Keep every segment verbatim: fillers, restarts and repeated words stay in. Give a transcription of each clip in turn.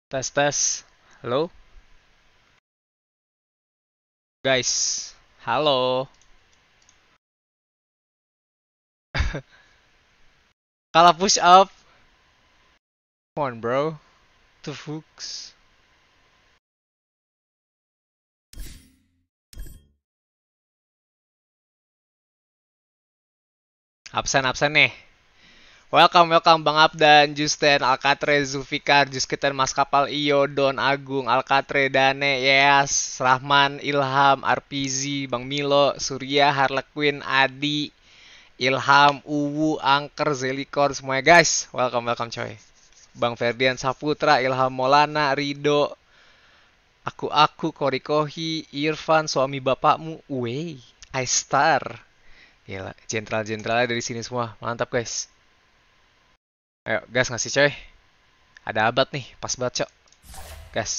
Tes tes. Halo, guys. Halo. Kalah push up. Come on, bro. Two hooks. Absen absen nih. Welcome welcome Bang Abdan, Justen, Alcatre, Zulfikar, Jusketan, Mas Kapal, Iyo, Don, Agung, Alcatre, Dane, Yes, Rahman, Ilham, R P Z, Bang Milo, Surya, Harlequin, Adi, Ilham, Uwu, Angker, Zelikor, semuanya guys. Welcome welcome coy. Bang Ferdian Saputra, Ilham Maulana, Rido, Aku-aku, Korikohi, Irfan, suami bapakmu, Wey, iStar. Gila, jenderal-jenderalnya dari sini semua. Mantap, guys. Ayo, gas ngasih coy. Ada abad nih, pas banget, cok. Gas.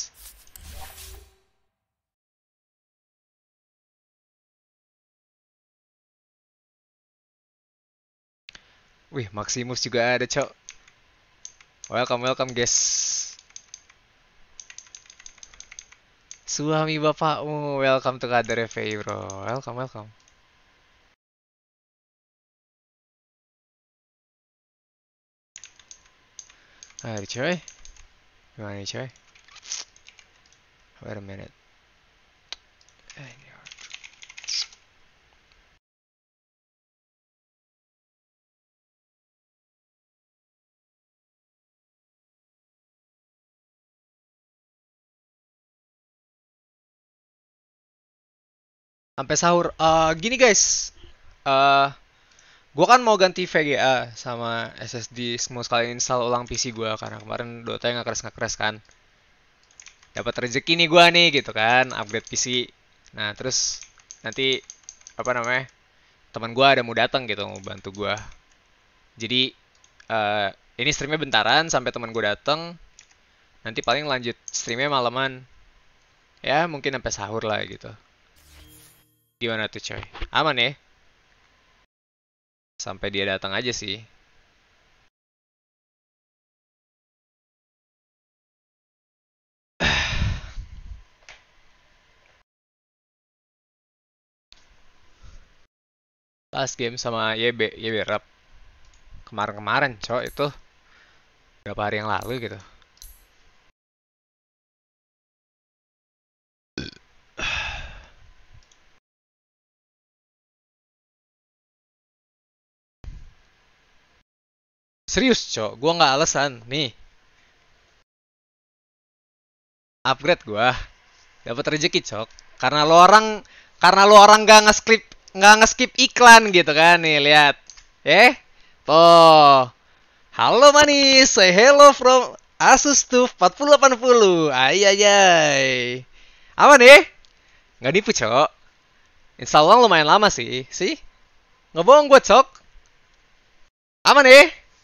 Wih, Maximus juga ada, cok. Welcome, welcome, guys. Suami bapakmu, welcome to Kader F A, bro. Welcome, welcome. Ayo, coy. Gimana nih, coy? Wait a minute. Sampai sahur. Eh, gini, guys. Eh, Gue kan mau ganti V G A sama S S D, mau sekalian install ulang P C gue karena kemarin Dota nggak keras nggak keras kan. Dapat rezeki nih gue nih gitu kan, upgrade P C. Nah terus nanti apa namanya teman gue ada mau datang gitu mau bantu gue. Jadi uh, ini streamnya bentaran sampai teman gue datang. Nanti paling lanjut streamnya malaman. Ya mungkin sampai sahur lah gitu. Gimana tuh coy? Aman ya? Sampai dia datang aja sih. Last game sama Y B, Y B Rap. Kemarin-kemarin, cowok itu berapa hari yang lalu gitu. Serius, cowok, gua nggak alasan. Nih, upgrade gua, dapat rezeki, cok. Karena lo orang, karena lo orang nggak nge-skip, nggak nge-skip iklan gitu kan. Nih, lihat. Eh, tuh. Halo manis, say hello from Asus TUF empat puluh delapan puluh. Ay ay ay. Apa nih? Nggak nipu, cok. Install ulang lumayan lama sih. Sih? Nggak bohong gue, cok. Aman nih?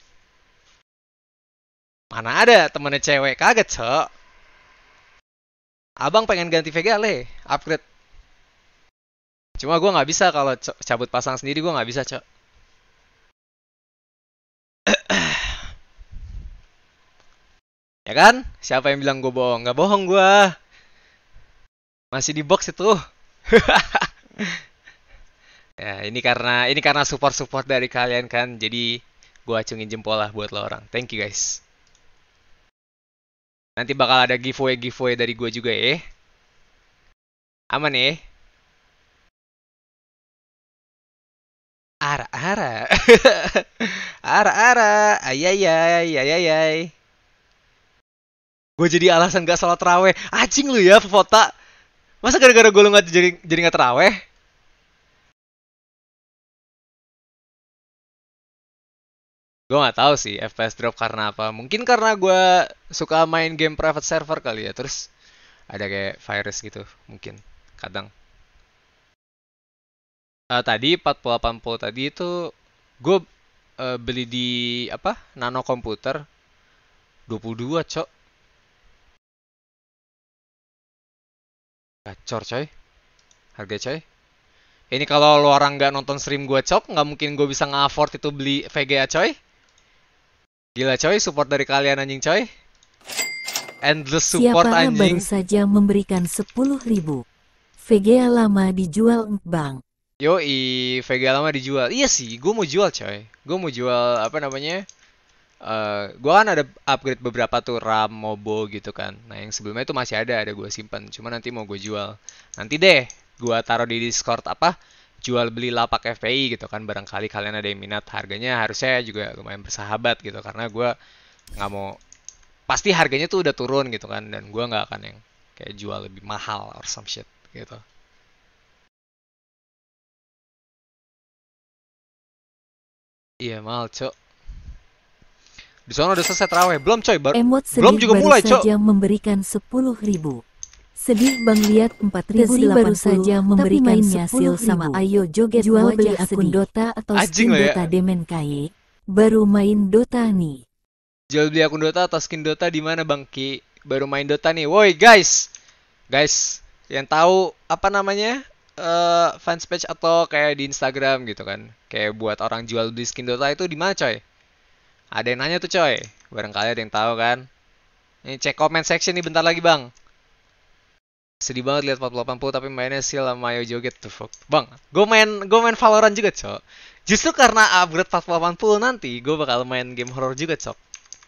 Mana ada temennya cewek? Kaget, cok. Abang pengen ganti V G A, le. Upgrade. Cuma gue nggak bisa kalau cabut pasang sendiri, gue nggak bisa, cok. Ya kan? Siapa yang bilang gue bohong? Nggak bohong gue. Masih di box itu. Ya, ini karena ini karena support-support dari kalian kan. Jadi gue acungin jempol lah buat lo orang. Thank you guys. Nanti bakal ada giveaway-giveaway dari gue juga ya. Aman ya? Ara-ara. Ara-ara. Ayayay. Ayayay. Gue jadi alasan gak salat terawih. Anjing lu ya, Fota. Masa gara-gara gue lu gak jadi, jadi gak terawih? Gue gak tahu sih F P S drop karena apa. Mungkin karena gue suka main game private server kali ya. Terus ada kayak virus gitu. Mungkin. Kadang. Uh, tadi empat puluh delapan puluh tadi itu gue uh, beli di apa? Nano komputer dua puluh dua, cok. Gacor, coy. Harga, coy. Ini kalau lu orang nggak nonton stream gue, cok, nggak mungkin gue bisa nge-afford itu beli V G A, coy. Gila, coy, support dari kalian anjing, coy. Endless support Siapa baru anjing. saja memberikan sepuluh ribu. V G A lama dijual Bang. Yoi, Vega lama dijual. Iya sih, gue mau jual coy. Gue mau jual apa namanya? Eh, gue kan ada upgrade beberapa tuh RAM, Mobo gitu kan. Nah yang sebelumnya itu masih ada, ada gue simpan. Cuma nanti mau gue jual. Nanti deh, gue taruh di Discord apa? Jual beli lapak F P I gitu kan. Barangkali kalian ada yang minat. Harganya harusnya juga lumayan bersahabat gitu. Karena gue nggak mau, pasti harganya tuh udah turun gitu kan. Dan gue nggak akan yang kayak jual lebih mahal or some shit gitu. Iya mahal cok. Di sana udah selesai terawih. Belum coy, bar- Emot belum sedih juga baru mulai cok. saja memberikan sepuluh ribu. Sedih Bang lihat empat ribu baru saja memberikan sepuluh sama ayo joget jual beli akun Dota atau Anjing skin lah ya. Dota Demen Kaye. Baru main Dota nih. Jual beli akun Dota atau skin Dota di mana Bang Ki? Baru main Dota nih. Woi guys. Guys, yang tahu apa namanya? Eh fans page atau kayak di Instagram gitu kan. Kayak buat orang jual beli skin Dota itu di mana coy? Ada yang nanya tuh coy. Barangkali ada yang tahu kan. Ini cek comment section nih bentar lagi Bang. Sedih banget lihat empat puluh delapan puluh tapi mainnya Seal sama Ayo Joget tuh fuck. Bang, gue main gue main Valorant juga, Cok. Justru karena upgrade empat puluh delapan puluh nanti, gue bakal main game horror juga, Cok.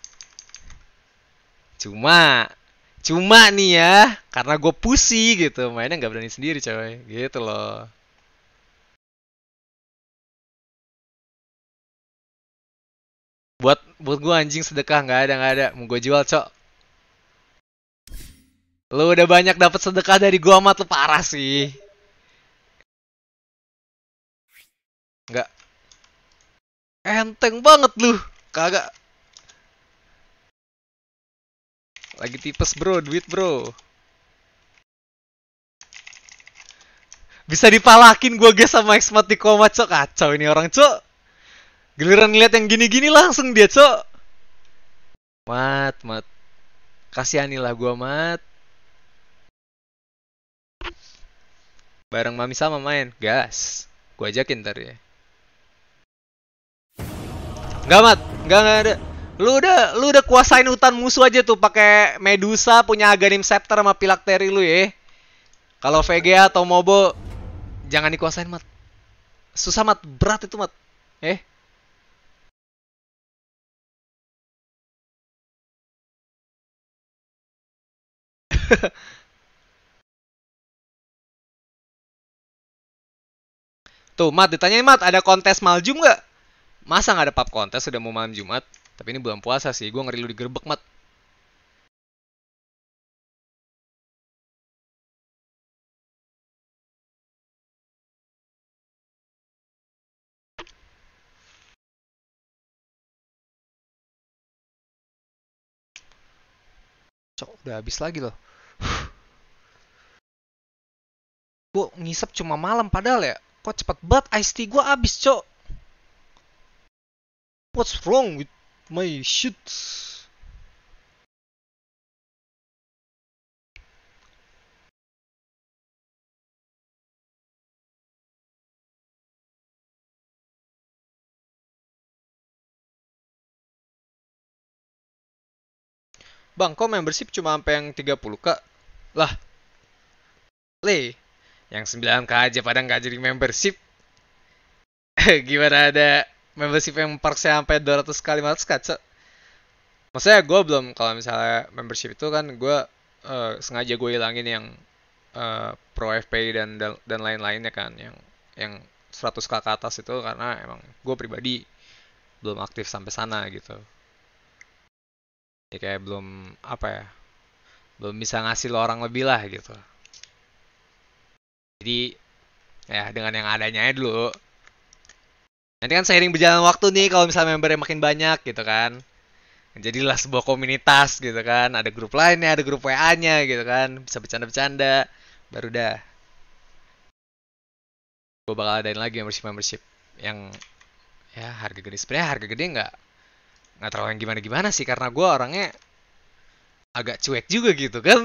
Cuma cuma nih ya, karena gue pusi gitu, mainnya nggak berani sendiri, coy. Gitu loh. Buat buat gue anjing sedekah nggak ada nggak ada, mau gue jual, Cok. Lu udah banyak dapat sedekah dari gua amat lu parah sih. Nggak enteng banget lu. Kagak lagi tipes bro, duit bro. Bisa dipalakin gue guys sama Xmat di koma cok. Kacau ini orang cok. Giliran lihat yang gini-gini langsung dia cok. Mat, mat. Kasihanilah gue mat. Bareng mami sama main. Gas. Gue ajakin ntar ya. Enggak mat. Enggak, enggak ada. Lu udah lu udah kuasain hutan musuh aja tuh pakai Medusa punya Aghanim Scepter sama Phylactery lu ya. Kalau V G A atau Mobo jangan dikuasain mat. Susah mat, berat itu mat. Eh. Tuh, Mat, ditanyain Mat, ada kontes Maljum nggak? Masa nggak ada pub kontes udah mau malam Jumat? Tapi ini bulan puasa sih, gue ngeri lu digerebek, Mat. Cok, udah habis lagi loh. Gue ngisep cuma malam padahal ya. Kok cepet banget ice tea gue habis, Cok. What's wrong with my shit? Bang, kok membership cuma sampai yang tiga puluh k? Lah, le, yang sembilan k aja pada nggak jadi membership. Gimana ada membership yang perksnya sampai dua ratus kali lima ratus k, Cok? Maksudnya gue belum, kalau misalnya membership itu kan gue uh, sengaja gue hilangin yang uh, Pro F P I dan dan, dan lain-lainnya kan, yang yang seratus k ke atas itu karena emang gue pribadi belum aktif sampai sana gitu. Ya kayak belum apa ya, belum bisa ngasih lo orang lebih lah gitu. Jadi ya dengan yang adanya aja dulu. Nanti kan seiring berjalan waktu nih kalau misalnya membernya makin banyak gitu kan. Jadilah sebuah komunitas gitu kan. Ada grup lainnya, ada grup W A-nya gitu kan. Bisa bercanda-bercanda. Baru dah. Gue bakal adain lagi membership-membership yang ya harga gede. Sebenarnya harga gede nggak nggak terlalu yang gimana-gimana sih. Karena gue orangnya agak cuek juga gitu kan.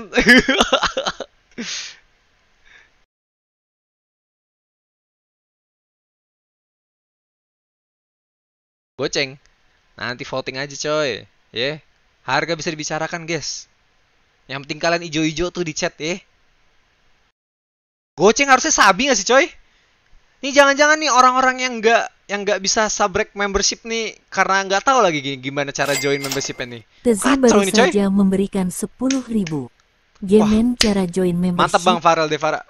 Goceng. Nanti voting aja coy. Ya. Yeah. Harga bisa dibicarakan guys. Yang penting kalian ijo-ijo tuh di chat ya. Goceng harusnya sabi nggak sih coy? Ini jangan-jangan nih orang-orang yang nggak yang nggak bisa subrek membership nih karena nggak tahu lagi gimana cara join membershipnya nih. Tezi Kacau baru ini coy. saja memberikan sepuluh ribu. Wah, Gemen cara join mantap Bang membership. Farel Devara.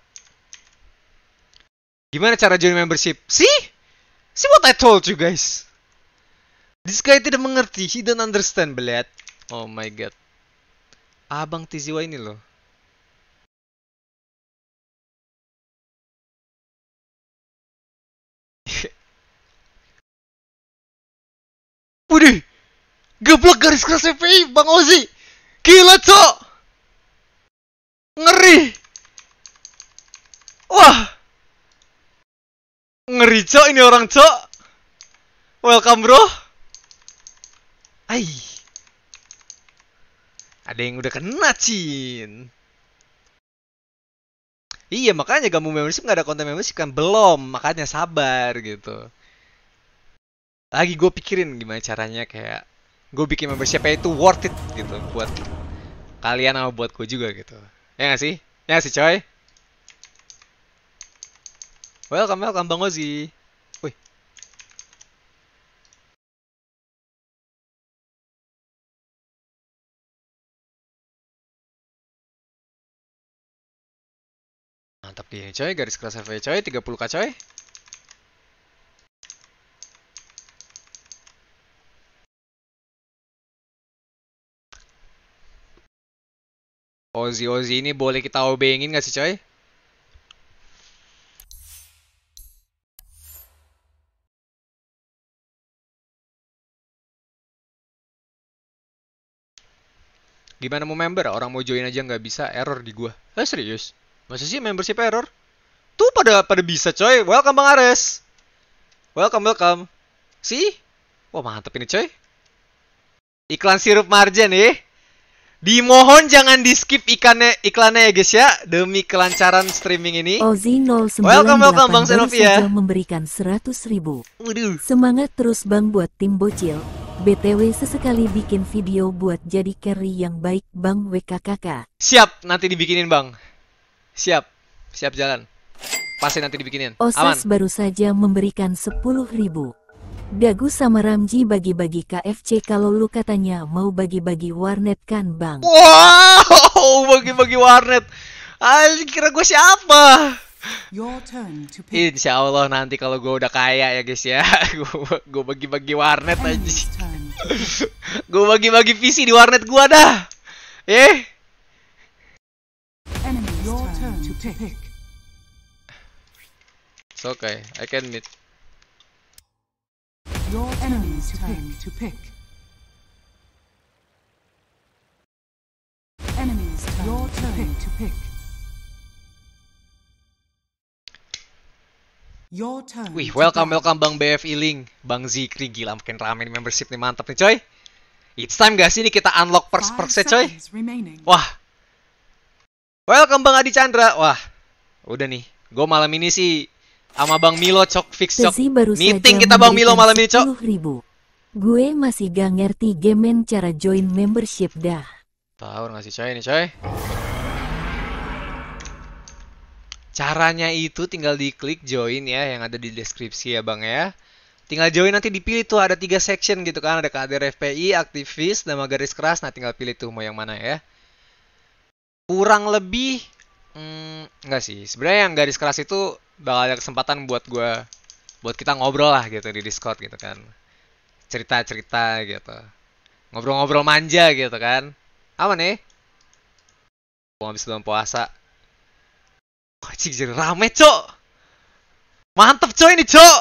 Gimana cara join membership? See? See what I told you guys. This guy tidak mengerti. He don't understand, belet. Oh my god. Abang Tiziwa ini loh. Waduh. Geblok garis keras F P I, Bang Ozi. Gila, Cok. Ngeri. Wah. Ngeri, Cok, ini orang, Cok. Welcome, bro. Ai. Ada yang udah kena, Cin. Iya, makanya kamu membership nggak ada konten membership kan? Belum, makanya sabar gitu. Lagi gue pikirin gimana caranya kayak gue bikin membership itu worth it gitu buat kalian sama buat gue juga gitu. Ya nggak sih? Ya nggak sih coy? Welcome, welcome Bang Ozi. Wih. Mantap gini coy, garis keras F V coy, tiga puluh k coy. Ozi Ozi ini boleh kita obengin nggak sih coy? Gimana mau member? Orang mau join aja nggak bisa, error di gua. Eh serius? Masa sih membership error? Tuh pada pada bisa coy. Welcome Bang Ares. Welcome, welcome. See? Wah mantap ini coy. Iklan sirup marjan ya. Dimohon jangan di skip ikannya, iklannya ya guys ya. Demi kelancaran streaming ini. Ozi nol sembilan Welcome, welcome Bang baru Zenovia. saja memberikan seratus ribu. Waduh. Semangat terus Bang buat tim bocil. B T W sesekali bikin video buat jadi carry yang baik Bang W K K K. Siap, nanti dibikinin Bang. Siap, siap jalan. Pasti nanti dibikinin. Aman. Osas baru saja memberikan sepuluh ribu. Dagu sama Ramji bagi-bagi K F C kalau lu katanya mau bagi-bagi warnet kan Bang? Wow, bagi-bagi warnet. Ah, kira gue siapa? Your turn to pick. Insya Allah nanti kalau gue udah kaya ya guys ya, gue bagi-bagi warnet aja. Enemy's turn. Gue bagi-bagi P C di warnet gue dah. Eh? Enemy's Your turn to pick. It's okay, I can meet. Your enemy's turn to pick. Enemy's turn. Your turn to pick. Your turn. Wih, to welcome, buy. welcome Bang B F Iling, Bang Zikri, gila makin rame nih membership nih, mantap nih coy. It's time gak sih nih kita unlock Five perks-perksnya coy? seconds remaining. Wah. Welcome Bang Adi Chandra. Wah, udah nih, gue malam ini sih sama Bang Milo cok, fix cok. Tezi baru Meeting saja kita Bang Milo malam ini cok. sepuluh ribu. Gue masih gak ngerti gemen cara join membership dah. Tahu nggak sih coy ini coy? Caranya itu tinggal diklik join ya, yang ada di deskripsi ya Bang ya. Tinggal join nanti dipilih tuh ada tiga section gitu kan, ada kader F P I, aktivis, nama garis keras. Nah tinggal pilih tuh mau yang mana ya. Kurang lebih, hmm, enggak sih. Sebenarnya yang garis keras itu bakal ada kesempatan buat gua, buat kita ngobrol lah gitu di Discord gitu kan. Cerita-cerita gitu. Ngobrol-ngobrol manja gitu kan. Apa nih? Mau habis bulan puasa. Wah, cik jadi rame, cok. Mantep, cok ini, cok.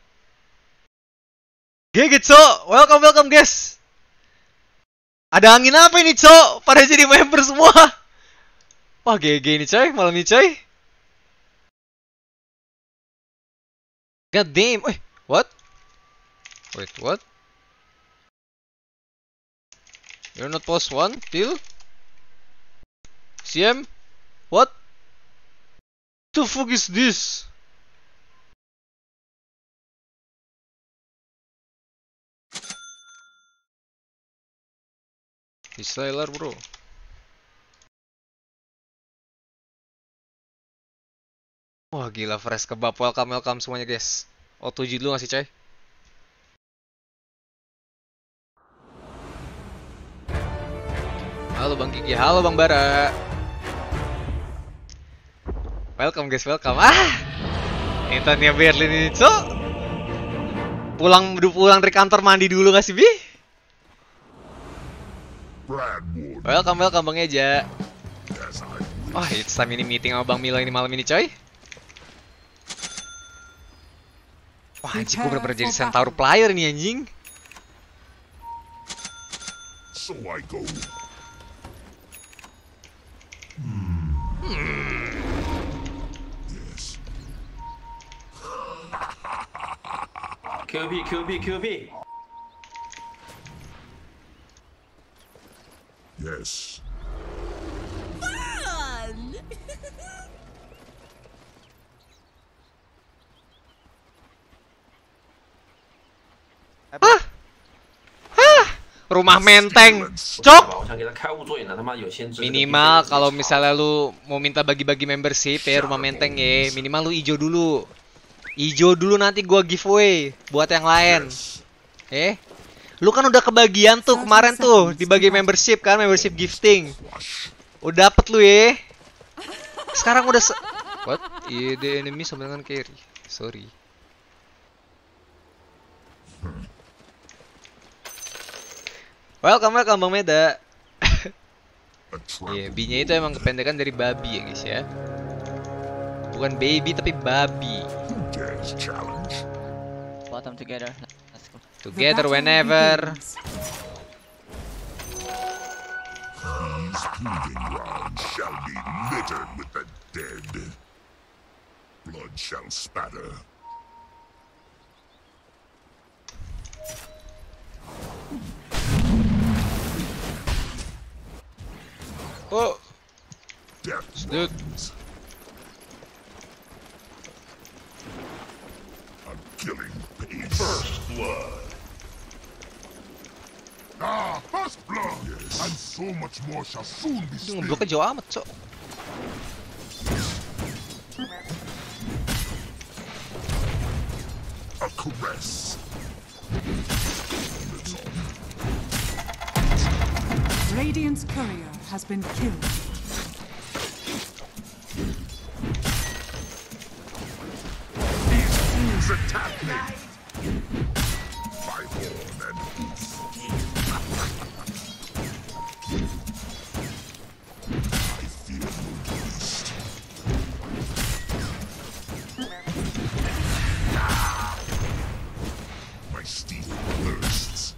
G G, cok. Welcome, welcome, guys. Ada angin apa ini, cok? Pada jadi member semua. Wah, G G ini, coy. Malam ini, coy. God damn. Wait, what? Wait, what? You're not post one till C M? What? The fuck is this? Israeler bro. Wah gila, fresh kebab. Welcome, welcome semuanya guys. Oh tujuh dulu ngasih coy. Halo Bang Kiki, halo Bang Bara. Welcome guys, welcome. Ah, Intannya Berlin ini cok. Pulang, udah pulang dari kantor mandi dulu gak sih Bi? Welcome, welcome Bang Eja. Wah, it's time ini meeting sama Bang Milo ini malam ini coy. Wah anjing, gue bener-bener jadi centaur player nih anjing. So I go. Yes. Q P Q P Q P Yes. Hah? Hah? Rumah menteng. Cok. 我想给他开物作业呢，他妈有先知。 Minimal kalau misalnya lu mau minta bagi-bagi membership ya rumah menteng ya, minimal lu ijo dulu. Ijo dulu nanti gua giveaway buat yang lain. Eh? Lu kan udah kebagian tuh kemarin tuh dibagi membership kan, membership gifting. Udah dapet lu ya. Sekarang udah se What? Yeah, the enemy sama dengan carry. Sorry. Welcome, welcome Bang Meda. Iya, B-nya itu emang kependekan dari babi ya guys ya. Bukan baby tapi babi. Dares challenge. Bottom together. Let's go. Together whenever. These proving grounds shall be littered with the dead. Blood shall spatter. Oh, Death dude. runs. A killing pace. First blood. Ah, first blood. Yes. And so much more shall soon be Itu spilled. ngebloknya jauh amat, Cok. A caress. Radiant's courier has been killed. These fools attack me. By horn and hoof. I fear no beast. My steel bursts.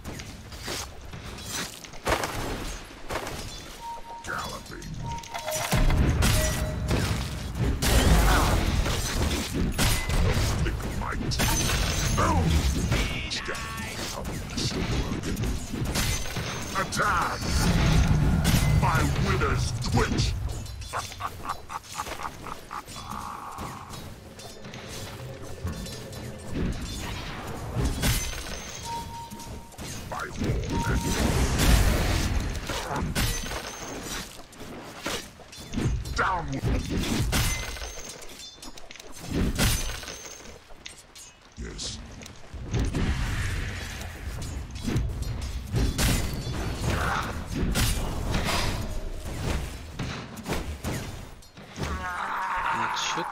Galloping. Flick of might. Boom! Attack! My withers twitch! My horn and downward! Yes. Shoot.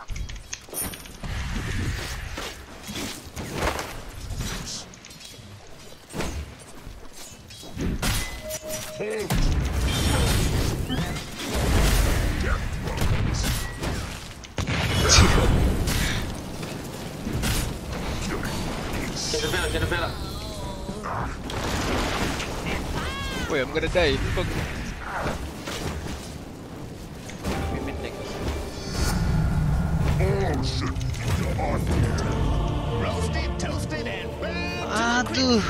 Hold! Death runs. Killing peace. 先着飞了，先着飞了。 Wait, I'm gonna die. Fuck. All should be on. Aduh.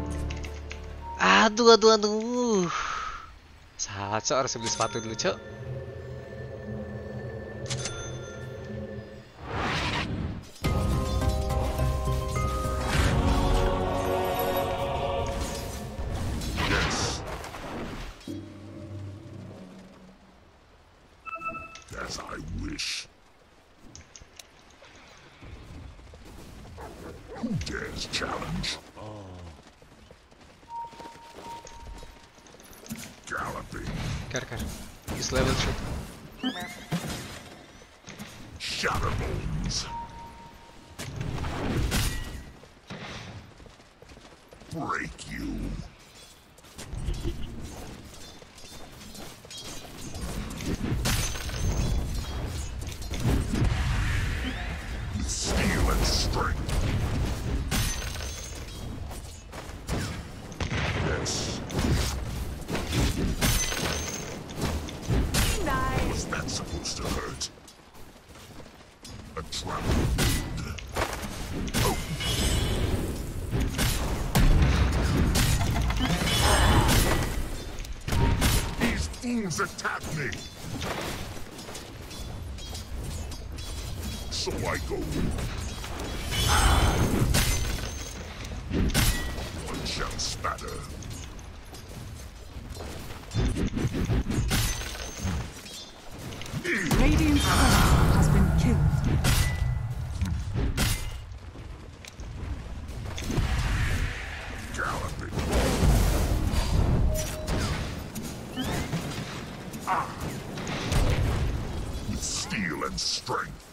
Aduh, aduh, aduh. Salah, Cok. Harus beli sepatu dulu, Cok. Yes. As I wish. Who dares challenge? Galloping. Care, care. This level shoot. Shatterbones. Break you. With steel and strength. Yes. Was that supposed to hurt? A trap wound. Oh. These fools attack me. So I go. One shall spatter. Radiant's courier has been killed. Galloping. Ah. With steel and strength.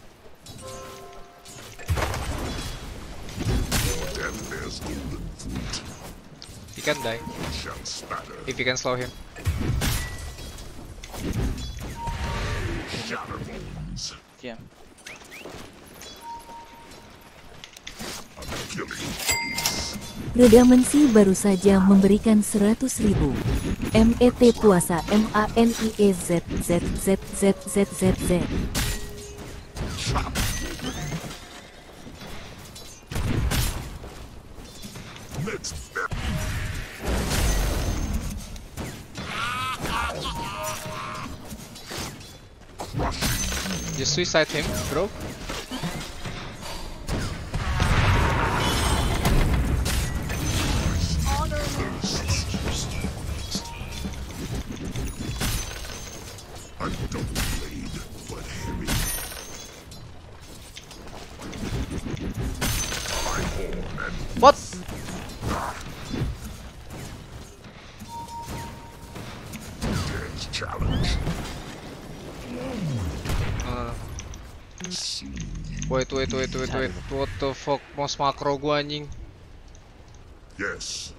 Death bears golden fruit. He can die Shall spatter. if you can slow him. Shatterbones. Yeah. A killing piece. Redamensi baru saja memberikan seratus ribu. M E T puasa M A N I E Z Z Z Z Z Z Z. Chop. Let's bet. Crushing. Just suicide him, bro. A double blade, but heavy. My horn and What? dares challenge. Uh, Soon you. wait, wait, wait, wait, wait. What the fuck? Mas makro gua anjing. Yes.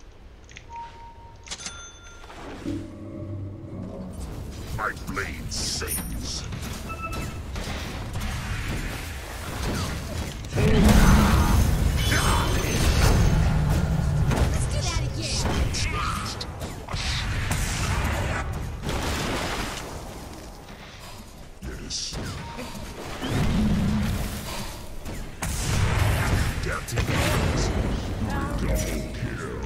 My blade sings. Yes. Death is double kill.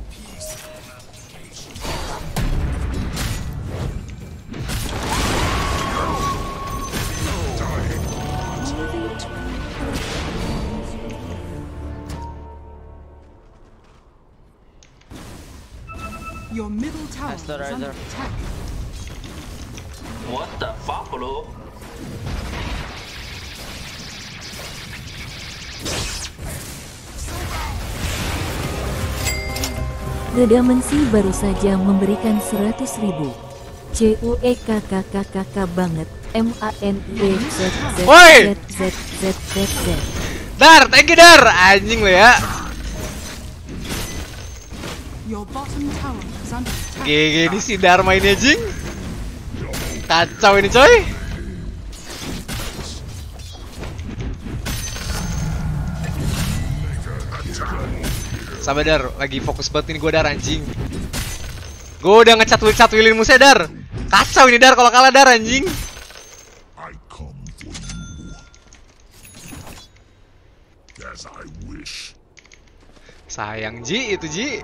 Your middle tower That's the is under riser. attack. What the fuck, bro? Redamensi baru saja memberikan seratus ribu. C U E K K K K K banget. M A N I E Z Z Woi! Z Z Z Z Z. Dar, thank you Dar. Anjing lo ya. Your bottom tower is under attack. G G ini si Dar mainnya anjing. Kacau ini coy. Sabar Dar, lagi fokus banget ini gue Dar anjing. Gue udah ngecat will cat willin musuh Dar. Kacau ini Dar kalau kalah Dar anjing. I come for you. As I wish. Sayang Ji itu Ji.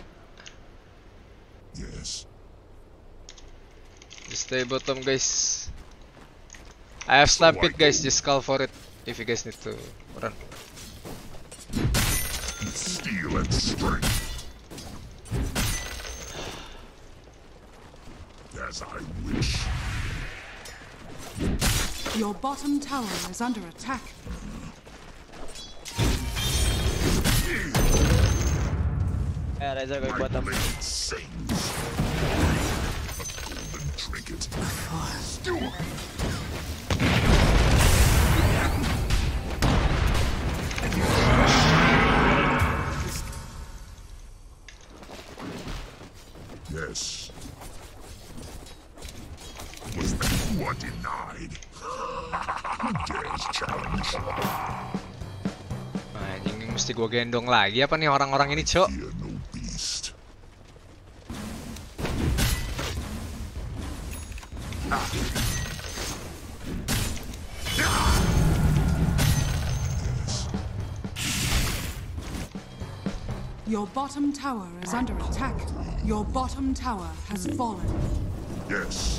Yes. Just stay bottom guys. I have stampede guys, just call for it if you guys need to run. Steel and strength. As I wish. Your bottom tower is under attack. Razor going bottom. Blade sings. A golden trinket. Skewer. Yes. Was that who are denied? Who dares challenge? Anjing, ini mesti gua gendong lagi apa nih orang-orang ini, Cok? Fear no beast. Ah. Your bottom tower is under attack. Your bottom tower has fallen. Yes.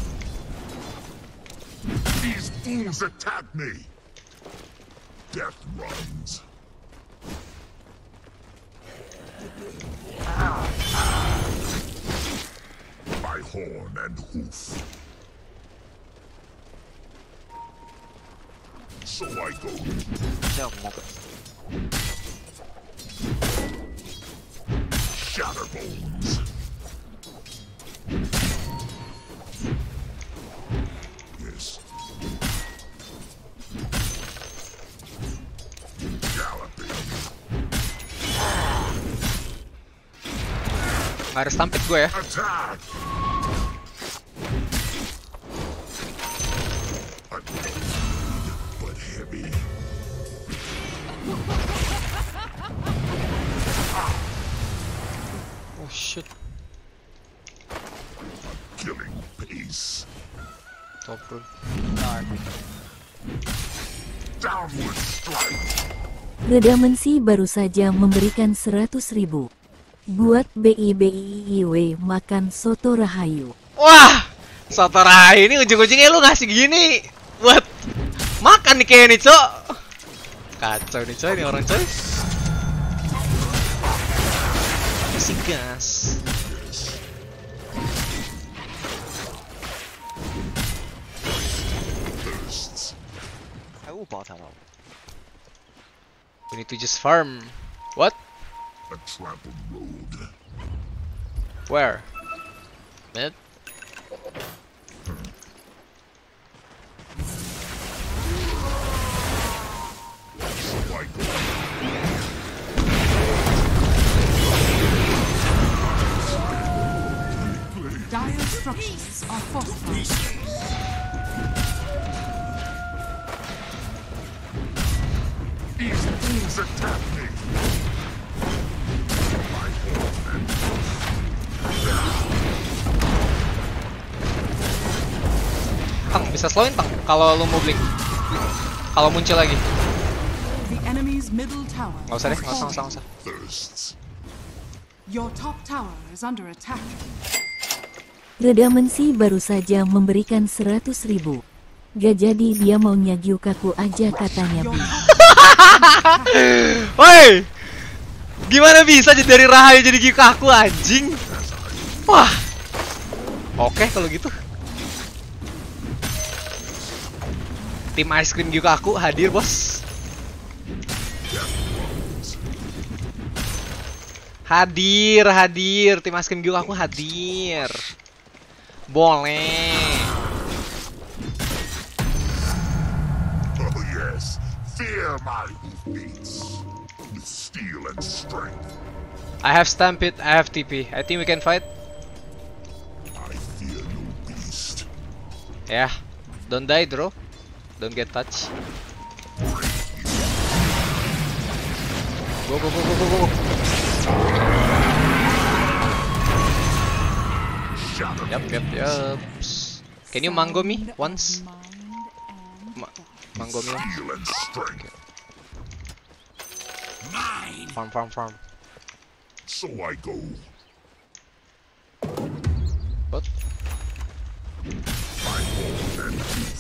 These fools attack me. Death runs. By horn and hoof. So I go. Shatterbones. Yes. Galloping. Nggak ada stampede gue ya. Attack! Undead, but heavy. Oh shit. Killing pace. Top roll. Downward strike. Redamensi baru saja memberikan seratus ribu. Buat B I B I W makan soto rahayu. Wah, soto rahayu ini ujung-ujungnya lu ngasih gini buat makan nih kayak nih, Cok. Kacau nih, coy, ini orang, coy. Isi gas. Bursts. We need to just farm. What? A trampled road. Where? Mid? So I go. Dire structures are fortified. These fools attack me. My horn and Tang, bisa slowin, Tang, kalau lu mau blink. Kalau muncul lagi. The enemy's middle tower Nggak usah deh, has nggak usah, nggak usah, fallen. nggak usah. thirsts. Your top tower is under attack. Redamensi baru saja memberikan seratus ribu. Gak jadi dia maunya Gyukaku aja katanya Your Bi. top Woi! Gimana bisa jadi dari Rahayu jadi Gyukaku, anjing? Wah. Oke kalau gitu. Tim Ice Cream Gyukaku hadir, Bos. Hadir, hadir. Tim Ice Cream Gyukaku hadir. Boleh. Oh yes, fear my hoofbeats with steel and strength. I have Stampede, I have T P. I think we can fight. I fear no beast. Yeah. Don't die, bro. Don't get touched. Go, go, go, go, go, go. Shadow. Yep, yep, yep. Can you mango me once? Ma mango me once. Steel and strength. Farm, farm, farm. So I go. What? My horn and hoof.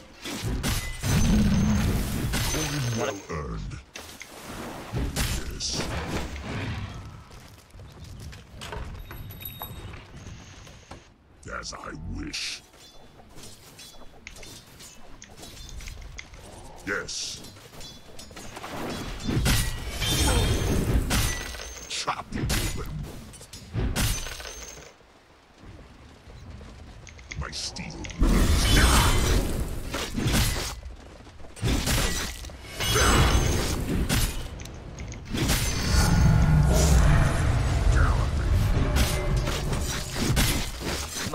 Well earned. Yes. As I wish. Yes. Chop you open.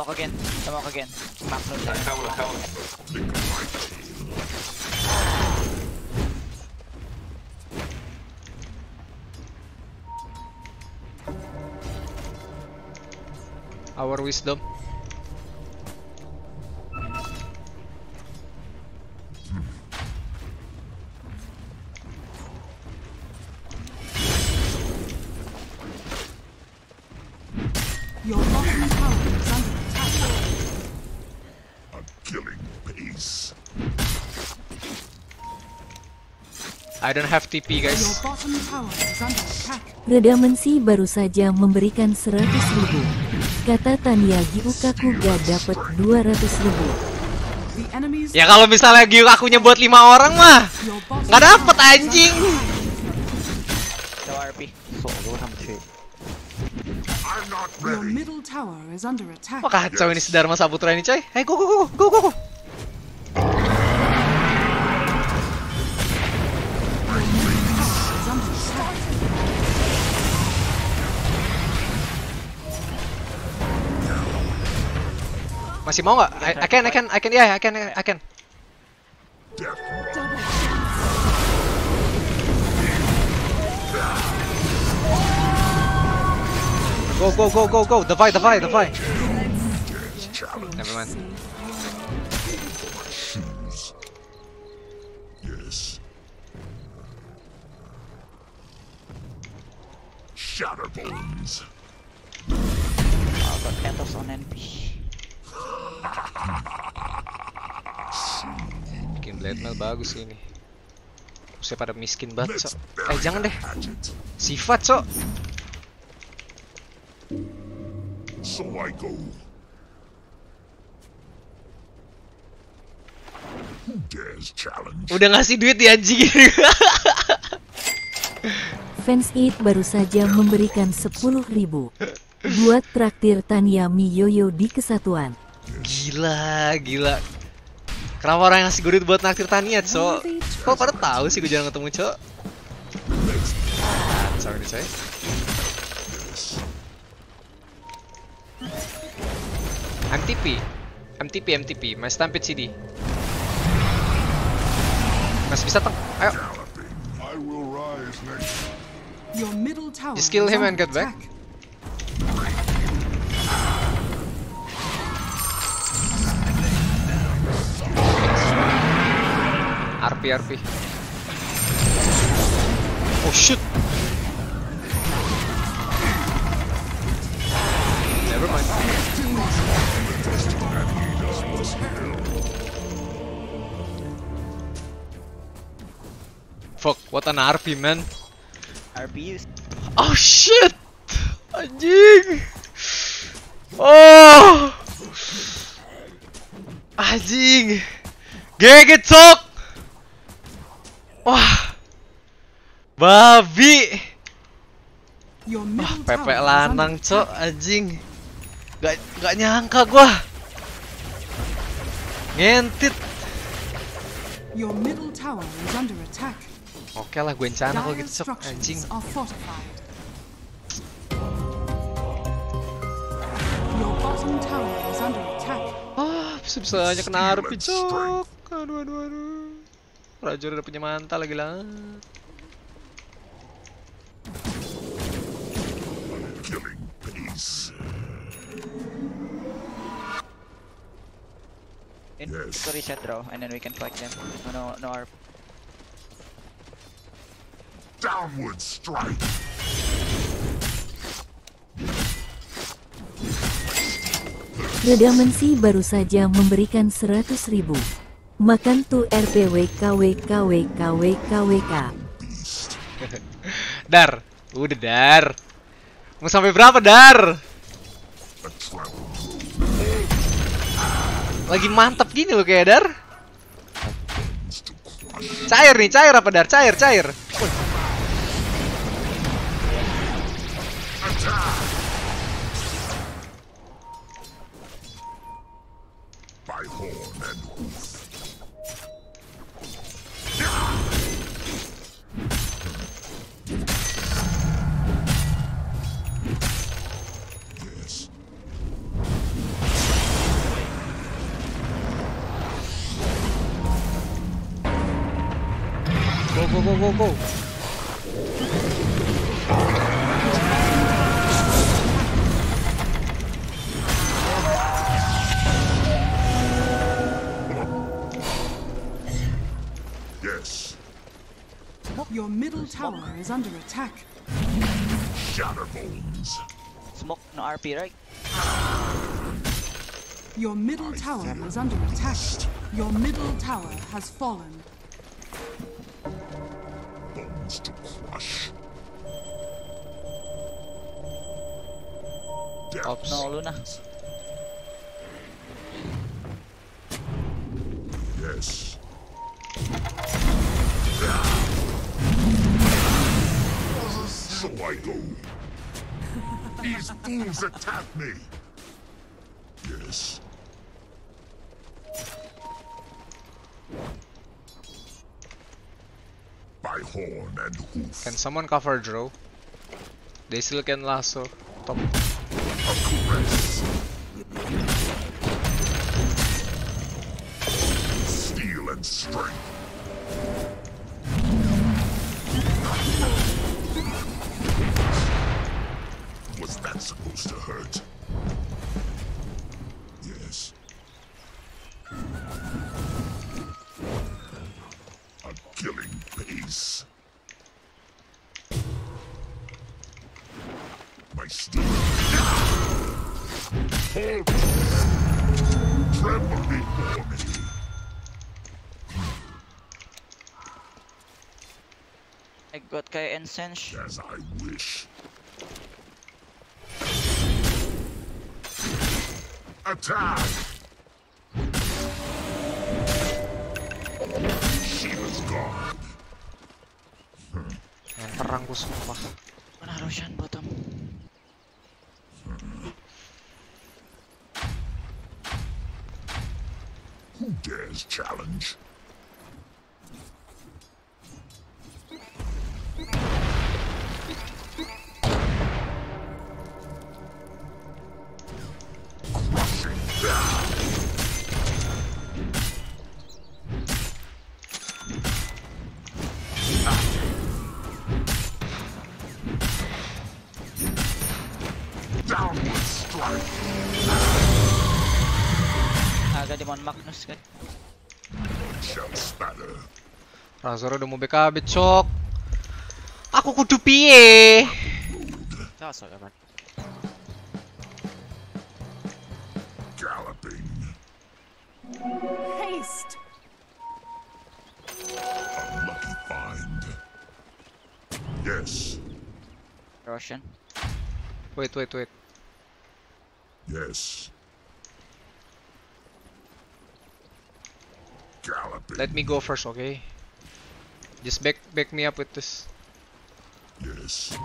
Smoke again. Smoke again. Back no 来 time. 开我了，开我了。 Flick of my tail. Our wisdom. Your bottom tower is under attack. A killing pace. I don't have T P Your guys. bottom tower is under attack. Redamensi baru saja memberikan seratus ribu. Kata Tania Giukaku gak dapat dua ratus ribu. The enemy's Ya kalau misalnya Gyu akunya buat lima orang mah your bottom nggak dapet tower is anjing. No R P. I'm not Your ready. middle tower is under attack. Wah kacau ini si Dharma Saputra ini coy. Hey go go go go go go. Is under attack. Masih mau nggak? I, I can I can I can yeah I can I can. Death Go go go go go. Divide divide divide. Death's challenge. Never mind. Shoes. Yes. Shatterbones. Oh, got Pentos on N P. Bikin blade mail bagus ini. Saya pada miskin banget, Let's Cok. bury Eh jangan the deh. hatchet. Sifat, Cok. So I go. Who dares challenge? Udah ngasih duit di anjing ini. Fans It baru saja memberikan sepuluh ribu. Buat traktir Tania Miyoyo di kesatuan. Gila, gila. Kenapa orang yang ngasih gue duit buat naktir Tania, Cok? Kok pada tahu sih gue jarang ketemu, Cok? Kacau ini, coy. M T P. M T P, M T P. My Stampede C D. Masih bisa, Teng. Ayo. Galloping. I will rise next. Your middle tower Just kill is him and under get back. attack. R P, R P. Oh shit. Never mind. Fuck, what an R P, man. R P is Oh shit. Anjing. Oh. Anjing. Geget, Cok. Wah. Babi. Your Wah, middle Pepe tower is lanang, under Cok, attack. anjing. Gak, gak nyangka gua. Ngentit. Your middle tower is under attack. Oke lah, gue encana kalau Dire gitu, Cok, anjing. structures are fortified. Your bottom tower is under attack. Ah, bisa-bisanya kena R P, Cok. Aduh, aduh, aduh. Raja udah punya mantel lagi lah. Killing pace. in Yes. to reset draw, and then we can fight them. No, no, no R P. Downward strike. Redamensi baru saja memberikan seratus ribu. Makan tuh R P W K W K W K W K W K. Beast. Dar, udah Dar. Mau sampai berapa, Dar? A travel. Lagi mantap gini loh kayak Dar. Cair nih, cair apa Dar? Cair, cair. Wih. By horn and hoof. Yes. go, go. Yes. Your middle tower is under attack. Shatterbones. Smoke, no R P, right? Your middle tower is under attack. Your middle tower has fallen. Bones to crush. Ops. No, Luna. Yes. So I go. These fools attack me. Yes. By horn and hoof. Can someone cover Drow? They still can lasso. Top. A caress. Steel and strength. Was that supposed to hurt? Yes. A killing pace. My steel. Hold. Tremble before me. I got kay incense. As I wish. Attack! She was gone. Yang terang ku sumpah. Mana Roshan bottom? Who dares challenge? Crushing down. Downward strike. Agak Demon Magnus kan? Shall spatter. Razor udah mau B K B cok. Aku kudu piye? Cocok kapan? Galloping. Haste! A lucky find. Yes. Roshan. Wait, wait, wait. Yes. Galloping. Let me go first, okay? Just back back me up with this. Yes.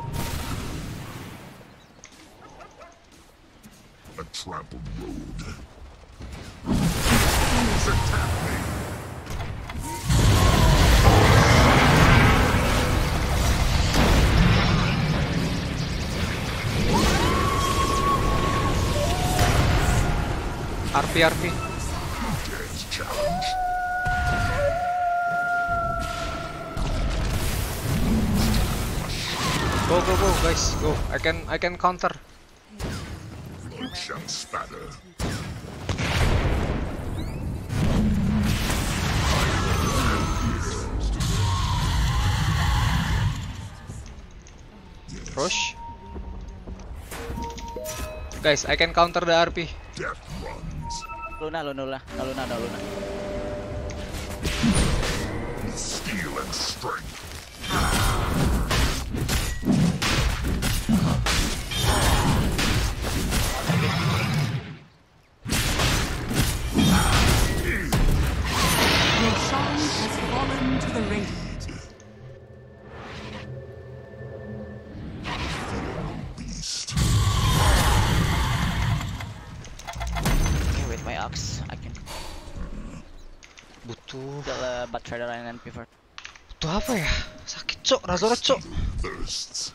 A trampled road. Fools attack me. R P, R P. Who dares challenge? Go, go, go, guys, go. I can, I can counter. Blood shall spatter. Rush. Guys, I can counter the R P. Death runs. Luna, Luna, Luna, no Luna, no Luna. Steel and strength. Your shine has fallen to the radiant. Beast. Okay, with my axe, I can Butuh, kill uh, Bat Trader and N P four. butuh apa ya? Sakit cok, Razor cok. Thirsts.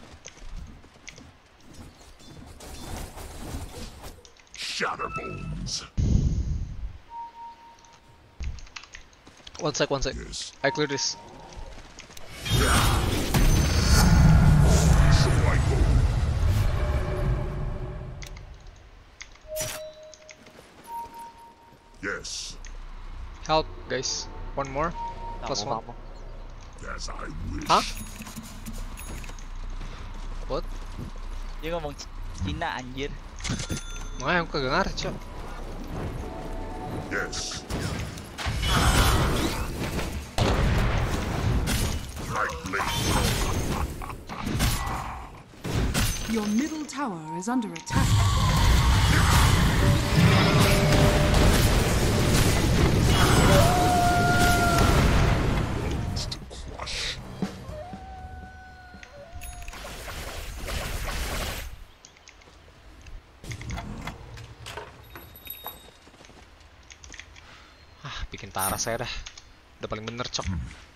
Shatterbones. One sec, one sec. Yes. I clear this. Yeah. guys. One more. Plus Kamu, one. kamu. As I wish. Hah? What? Dia ngomong Cina anjir. Makanya aku kagak ngerti, Cok. Yes. Right blade. Your middle tower is under attack. To crush. Ah, bikin parah saya dah. Udah paling bener, Cok.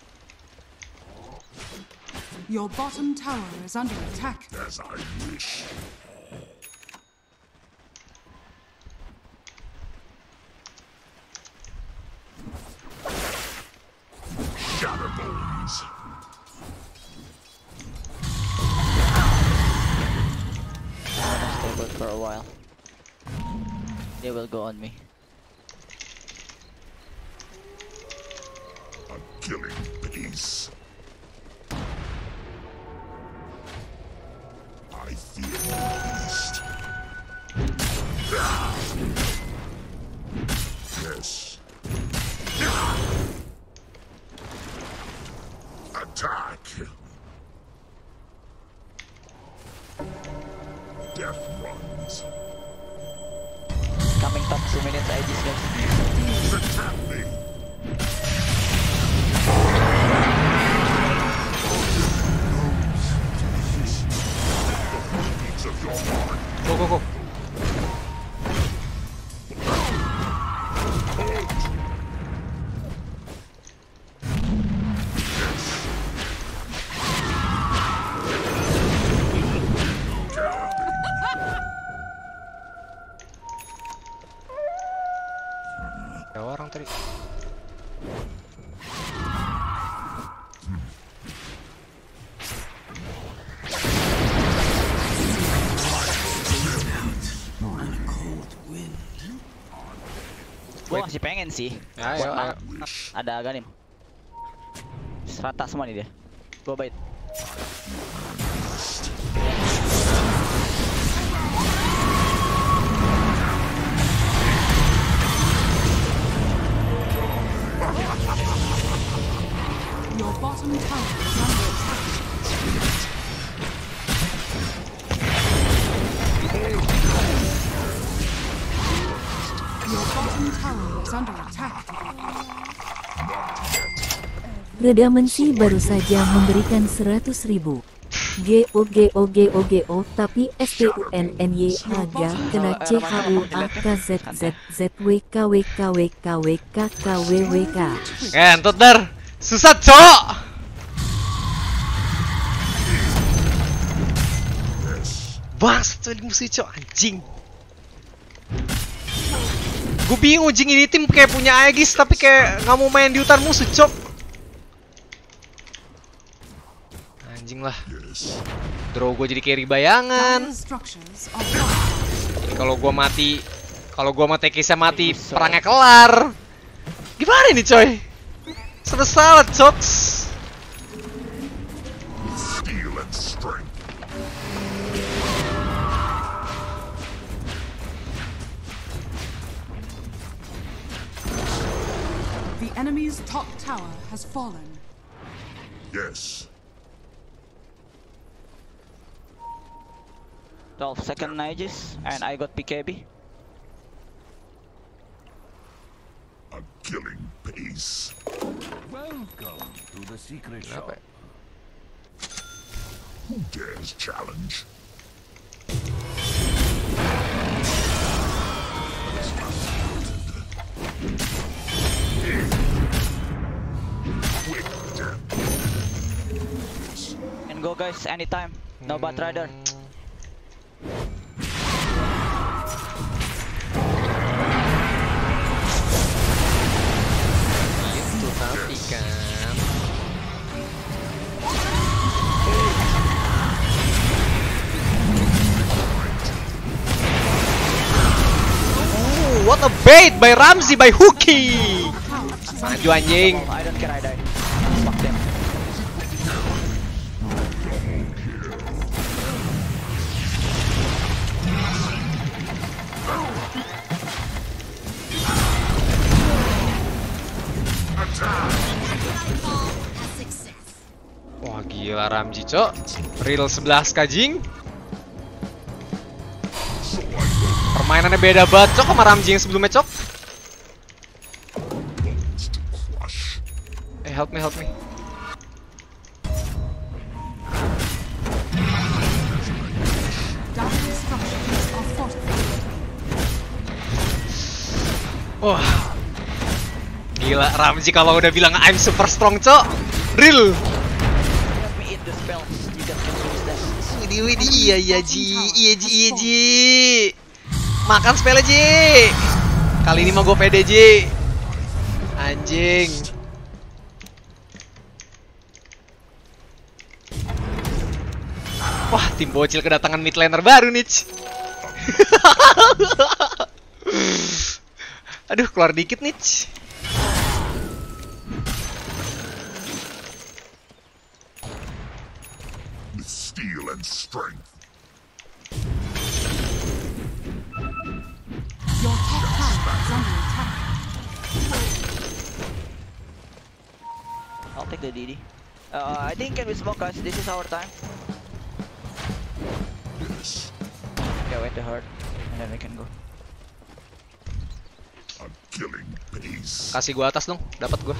Your bottom tower is under attack. As I wish. Shatterbones. I'm gonna stay put for a while. They will go on me. A killing pace. I feel the beast. Yes. Attack. Death runs. Coming top two minutes I just guys. Attack me. Needs of your heart. Go, go, go. Ada orang tadi. Gua masih pengen sih. Ya, Buat ayo, ma- ayo. Ada Ganim. Serata semua nih dia. Gua bait. Your bottom tower is under attack. Your bottom tower is under attack. Redamensi baru saja memberikan seratus ribu. G O G O G O G O tapi S T U N N Y aga kena C H U A K Z Z Z W K W K W K W K K W W K. Ngentut dar. Susah, Cok. Bangsat tuh di musuh, Cok, anjing. Gue bingung, anjing, ini tim kayak punya Aegis tapi kayak nggak mau main di hutan musuh, Cok. Anjing lah. Draw gue jadi carry bayangan. Dire structures are fortified. Jadi kalau gue mati, kalau gue mati Tekisnya mati, perangnya kelar. Gimana ini, coy? Selesai, Coks. Steel and strength. The enemy's top tower has fallen. Yes. twelve second Aegis and I got P K B. A killing pace. Welcome to the secret Kenapa shop. ya? Who dares challenge? Quick death. Can go guys anytime. No bot rider. Itu tapi kan. Ooh, what a bait by Ramsey by Hooky. is under Maju anjing. I don't care, I died. Fuck them. Wah gila Ramji cok. Real sebelas kajing. Permainannya beda banget cok sama Ramji yang sebelumnya cok. Eh help me help me. Dire structures are fortified. Wah gila Ramji kalau udah bilang I'm super strong cok. Real. Let me eat the spell. You guys can use that. Widih widih iya iya Ji. Iya Ji iya Ji. Makan spellnya Ji. Kali ini mah gue pede Ji. Anjing. Wah, tim bocil kedatangan mid laner baru nih. Aduh, keluar dikit nih. With steel and strength. Your top tower is under attack. I'll take the D D. Uh, I think can we smoke us? This is our time. Yes. Okay, wait the hurt, and then we can go. A killing pace. Kasih gua atas dong, dapat gua.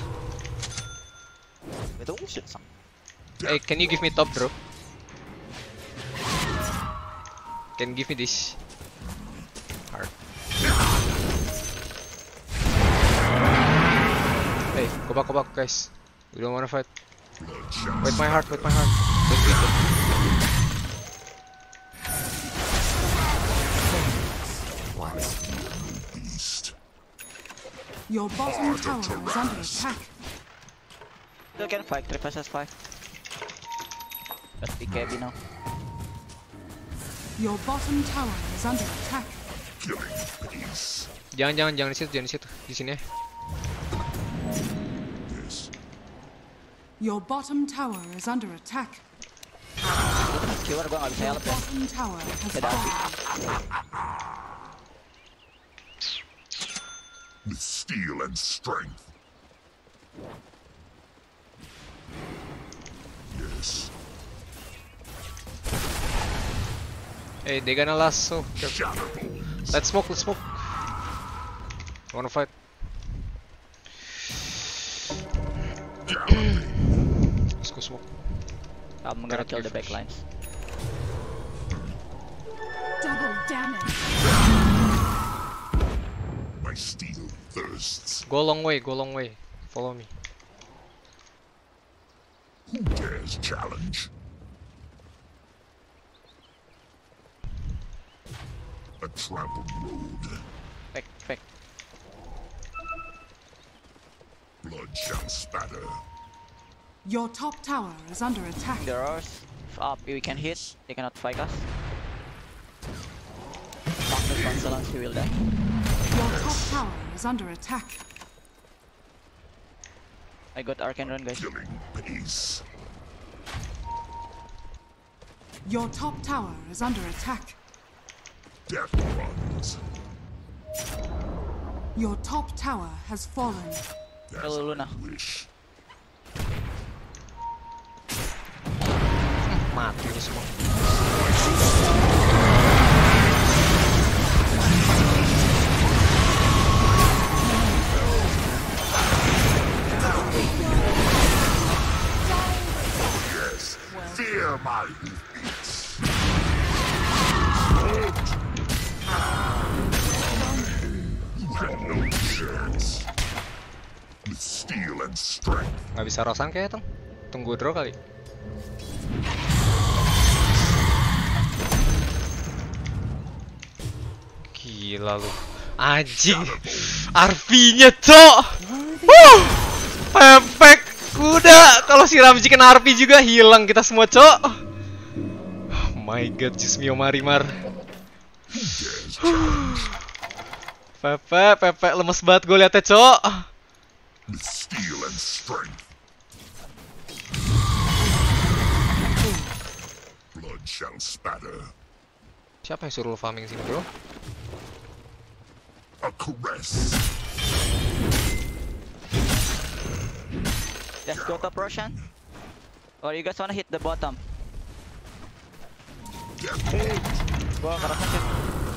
Wait, oh shit, some. Hey, can you give me top, bro? Can give me this. Heart. Hey, go back, go back, guys. We don't wanna fight. Blood shall Wait my heart, wait spatter. my heart. Don't beat it. Beast. Your bottom tower is under attack. Still can fight, three versus five. Let's be K B now. Your bottom tower is under attack. Killing pace. Jangan, jangan, jangan di situ, jangan di situ. Di sini ya. Yes. Your bottom tower is under attack. Keyword gua nggak bisa Your help ya. bottom tower has Beda api. fallen. With steel and strength. Yes. Hey, they gonna last so. Shatterbolt. Let's smoke, let's smoke. Wanna fight? Galloping. Let's go smoke. I'm gonna kill the backlines. Double damage. My steel thirsts. Go a long way, go a long way. Follow me. Who dares challenge? A trampled road. Fake, fake. Blood shall spatter. Your top tower is under attack. The roars. If up, we can hit. They cannot fight us. Fuck the Constellance, he will die. Your top tower is under attack. I got Arcane Run, guys. Killing pace. Your top tower is under attack. Death runs. Your top tower has fallen. As Hello, Luna. I wish. Mati lu semua. Yes. Fear my hoofbeats. You had no chance. With steel and strength. Gak bisa rosan kayak tong. Tunggu draw kali. Gila lu. Anjing. R P-nya, Cok. Wuh. Pepek kuda. Kalau si Ramji kena R P juga hilang kita semua, Cok. Oh my god, Jismio Marimar. Pepe, Pepe lemes banget gue liatnya, Cok. with steel and strength. Blood shall spatter. Siapa yang suruh farming sini, bro? A caress. Just go top Roshan. Or you guys wanna hit the bottom? Gua ke Roshan sih.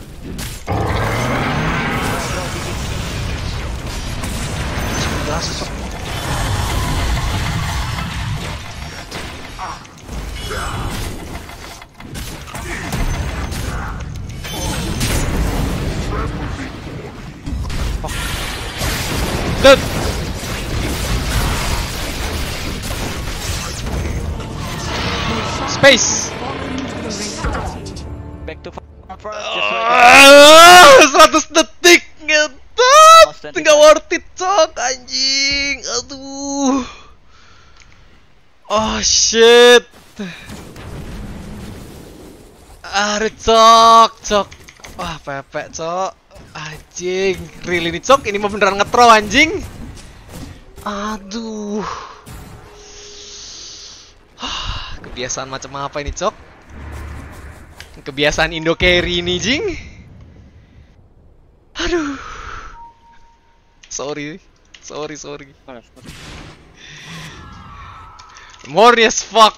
Dead. Space. Back to farm first. Just wait. Ah, seratus detik ngetot. Almost twenty-five. Nggak worth it, cok, anjing. Aduh. Oh shit. Ah, cok, cok. Wah, pepek, cok. Anjing, really nih, cok. Ini mah beneran ngetro, anjing. Aduh. Kebiasaan macam apa ini, cok? Kebiasaan Indo carry ini, jing. Aduh. Sorry. Sorry, sorry. Morny as fuck.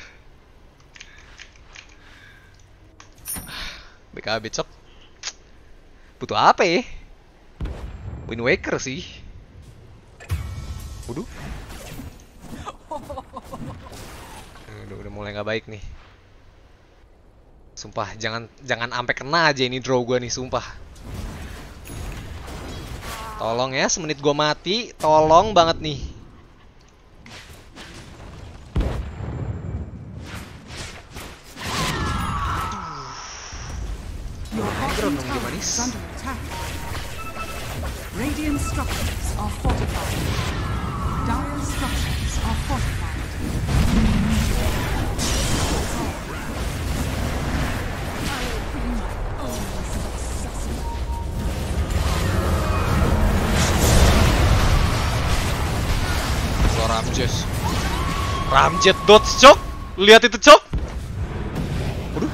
B K B, cok. Butuh apa ya? Wind Waker sih. Waduh. Udah, udah mulai nggak baik nih. Sumpah, jangan jangan sampai kena aja ini draw gua nih, sumpah. Tolong ya, semenit gua mati, tolong banget nih. Your bottom tower is under attack. Radiant structures are fortified. Dire structures are fortified. Lo Ramjes. Ramjet dots, cok. Lihat itu, cok. Waduh.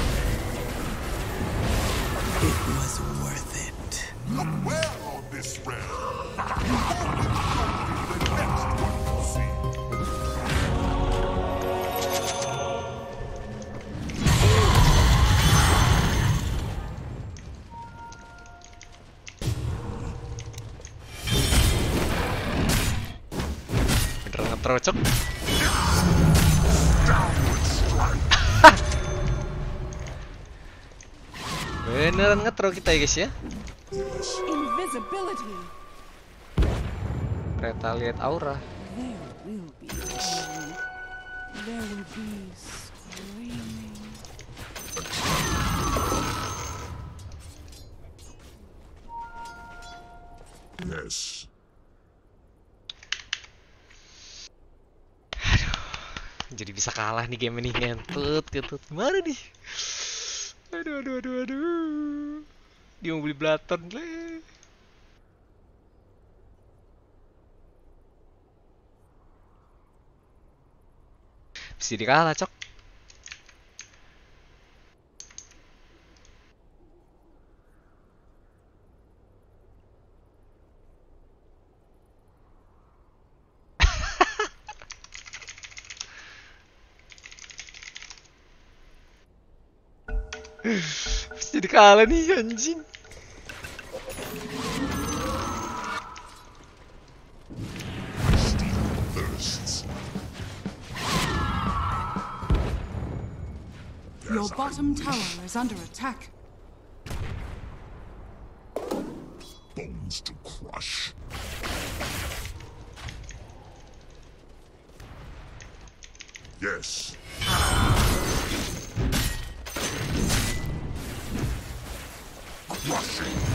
It was worth it. Look well on this round. The next one will see. Beneran ngetro, cok. Downward strike. Beneran ngetro kita ya, guys ya. Invisibility. Retaliate aura. There will be pain. There will be screaming. Yes. Jadi bisa kalah nih game ini, ngentut, ngentut. Gimana nih? Aduh, aduh, aduh, aduh. Dia mau beli Blaton, le. Bisa dikalah, cok. Bisa jadi kalah nih, anjing. Steel thirsts. Your bottom tower is under attack. Bones to crush. Yes. Crushing.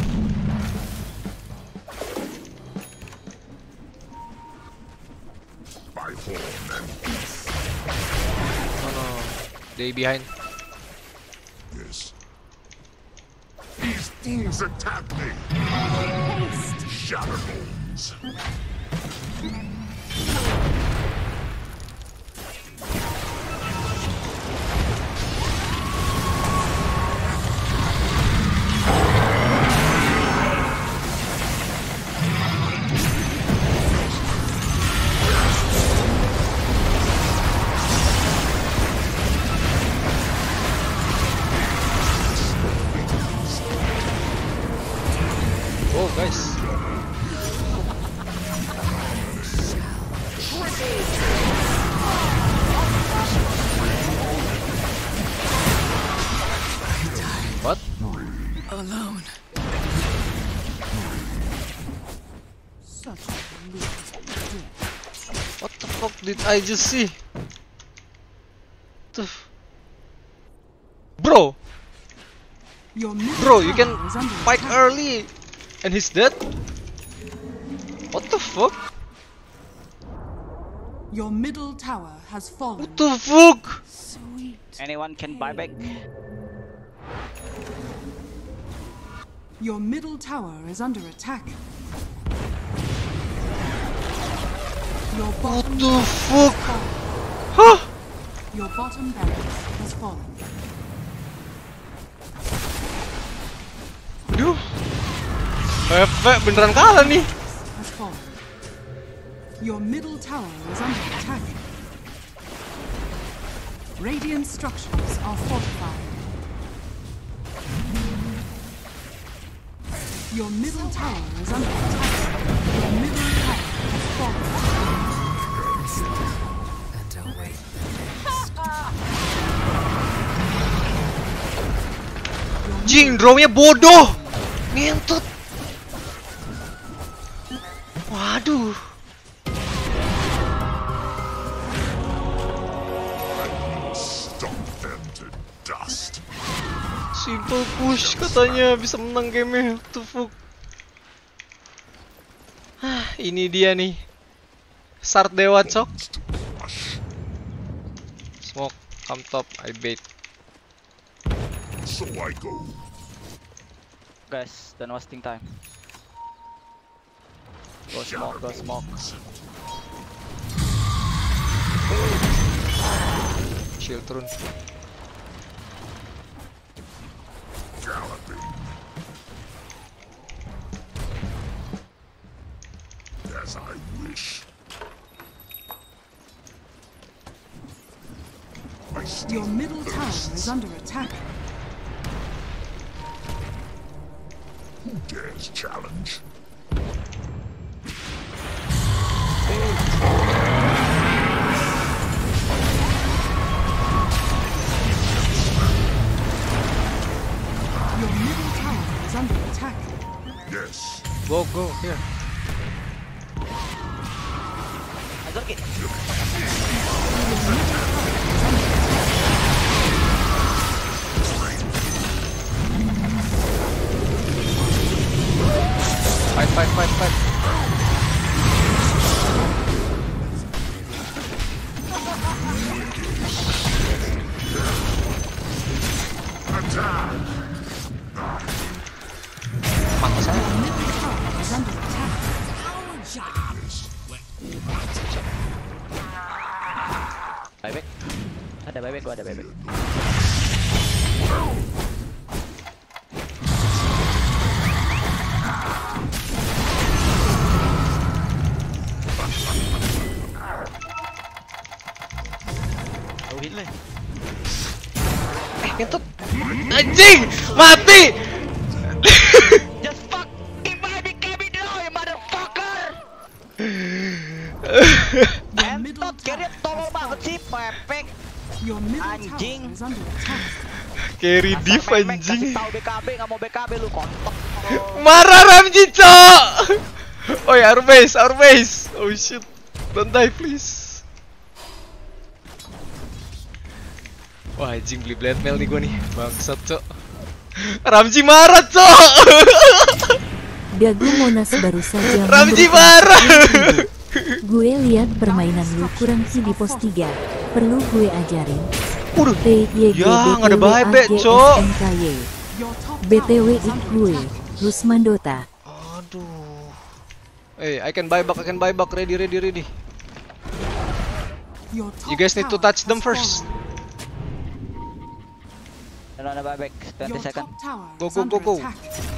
By horn and beast. Oh no, they behind. Yes. These things attack me. Shatter bones. alone. Such a relief. What the fuck did I just see? The f- Bro, Your middle bro, you can tower is under fight attack. early, and he's dead. What the fuck? Your middle tower has fallen. What the fuck? Sweet. Anyone can buy back? Your middle tower is under attack. Your What bottom the barracks fuck? has fallen. Hah? Your bottom barracks has fallen. Aduh, Pepe beneran kalah nih. Has fallen. Your middle tower is under attack. Radiant structures are fortified. Your middle tower is under attack. Your middle tower has fallen. Jing, drawnya bodoh. Ngentut. Waduh. Stomp them to dust. Simple push katanya bisa menang game-nya. What the fuck? Hah, ini dia nih. Sard Dewa Cok. Smoke, come top, I bait. So I go. Guys, don't wasting time. Go smoke, go smoke. Shield turun. Galloping. As I wish. I still Your middle tower is under attack. Who dares challenge? Your middle tower is under attack. Yes. Go, go, here. Azorki. Fight, fight, fight, fight. Mata saya. Your middle tower is under attack. Buyback. Ada buyback, gua ada buyback. Tauhin lah. Eh, ngentut. Anjing, mati. Just fucking buy me cabin now, you motherfucker! Your middle Entot, kira tower tolol has banget fallen. sih, pepek. Your middle Anjing. tower is under attack. Carry Asal div pepek, anjing. kasih tahu B K B, nggak mau B K B lu kontok. Marah Ramji, cok. Oh ya, our base, our base. Oh shit. Don't die please. Wah, anjing beli blackmail nih gua nih. Bangsat, cok. Ramji marah, cok. Dagu Monas baru saja Ramji memberikan marah. Gue lihat permainan lu kurang sih di pos tiga. Perlu gue ajarin. Waduh. T Y G Ya, B nggak ada T W A buyback, G S Cok. N K Y. Your top B T W tower is I under gue, attack. Rusman Dota. Aduh. Hey, I can buy back, I can buy back. Ready, ready, ready. Your top You guys need to tower touch them has first. fallen. Ano na buyback, twenty Your second. top tower Go, is go, under go, go. attack.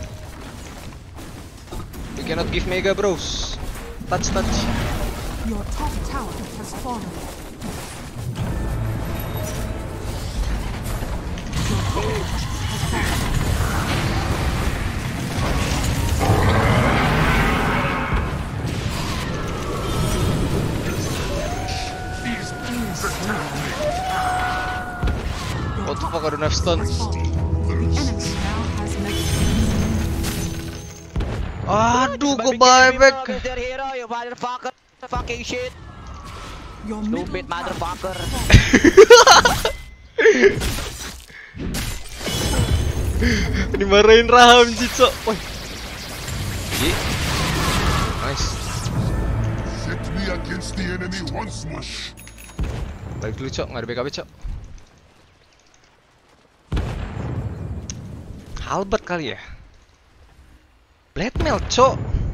You cannot give mega, bros. Touch, touch. Your top tower has fallen. Your top tower has fallen. These things attack me. Your What the top fuck, I don't have stun. has fallen. The enemy now has mega. Aduh, gue buyback. Mister Hero, you motherfucker, fucking shit. Your Stupid middle tower motherfucker. Dimarahin Raham Jitso. Woi. Nice. Set me against the enemy once more. Balik dulu, Cok. Nggak ada B K B, Cok. Halbert kali ya? Blackmail, Cok.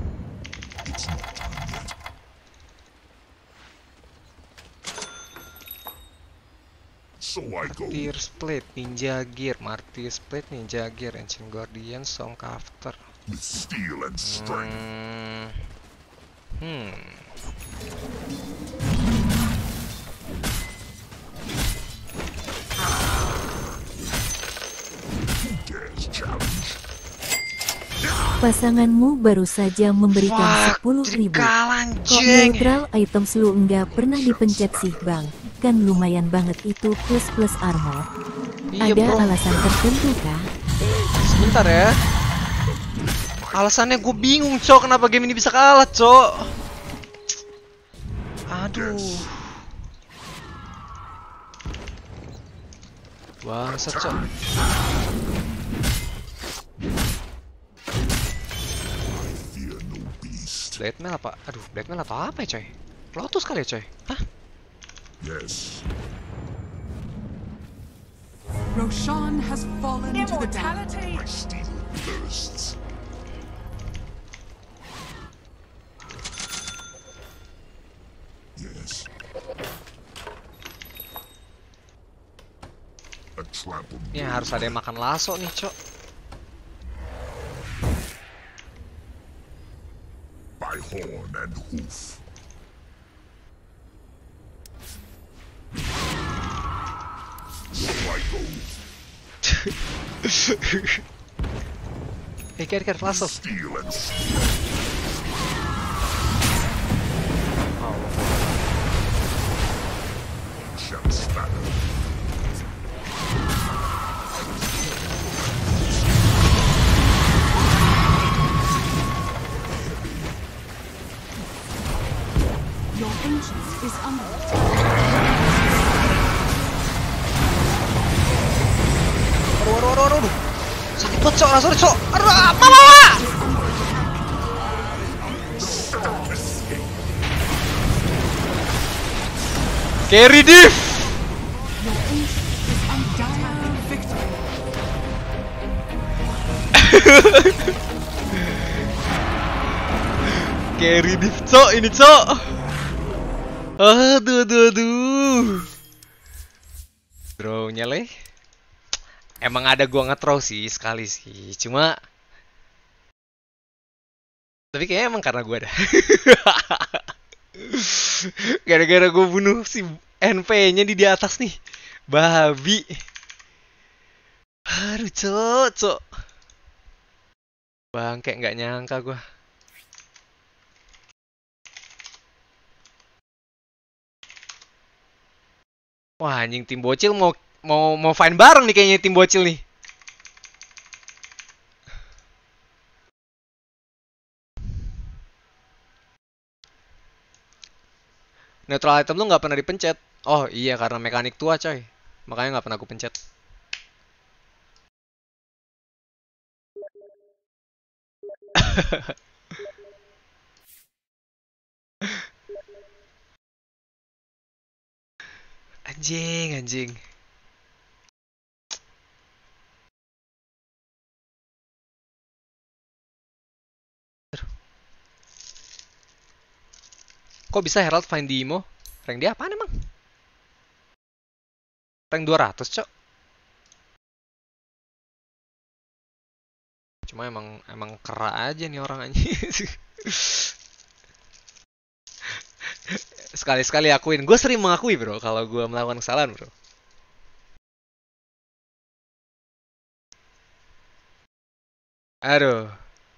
So I go. Martyr Split, Ninja Gear, Martyr Split, Ninja Gear, Ancient Guardian, Song Crafter. With steel and strength. Hmm. Hmm. Dares challenge. Pasanganmu baru saja memberikan Wah, sepuluh jadi ribu. kalah, Kok anjing. neutral items lu enggak pernah dipencet sih bang? Kan lumayan banget itu plus plus armor. Iya, Ada bro. alasan tertentu kah? Sebentar ya. Alasannya gue bingung, Cok. Kenapa game ini bisa kalah, Cok? Aduh. Bangsat, Cok. Fear no beast. Blackmail apa? Aduh, blackmail atau apa ya, coy? Lotus kali ya, coy? Hah? Yes. Roshan has fallen to the damned. My steel bursts. Yes. A trample. Ini harus ada yang makan laso nih, Cok. By horn and hoof. So I go. Eh, care, care, laso. Steel and steel. Ancient spanner. Your ancient is under attack. Aduh, aduh, aduh, aduh, aduh. Sakit banget, Cok. Langsung, Cok. Aduh, apa, apa? Carry diff. Your ancient is under dire victory. Carry diff, Cok. Ini, Cok. Aduh, aduh, aduh. Draw-nya, leh. Emang ada gua nge-throw sih sekali sih. Cuma tapi kayaknya emang karena gua ada. Gara-gara gua bunuh si N P-nya di di atas nih. Babi. Aduh, Cok, Cok. Bang, kayak nggak nyangka gua. Wah, anjing, tim bocil mau mau mau fine bareng nih kayaknya tim bocil nih. Neutral item lu nggak pernah dipencet. Oh iya, karena mekanik tua, coy. Makanya nggak pernah aku pencet. Anjing, anjing. Kok bisa Herald find Dimo? Rank dia apaan emang? Rank dua ratus, Cok. Cuma emang emang kera aja nih orang anjing. Sekali-sekali akuin. Gue sering mengakui, bro, kalau gue melakukan kesalahan, bro. Aduh.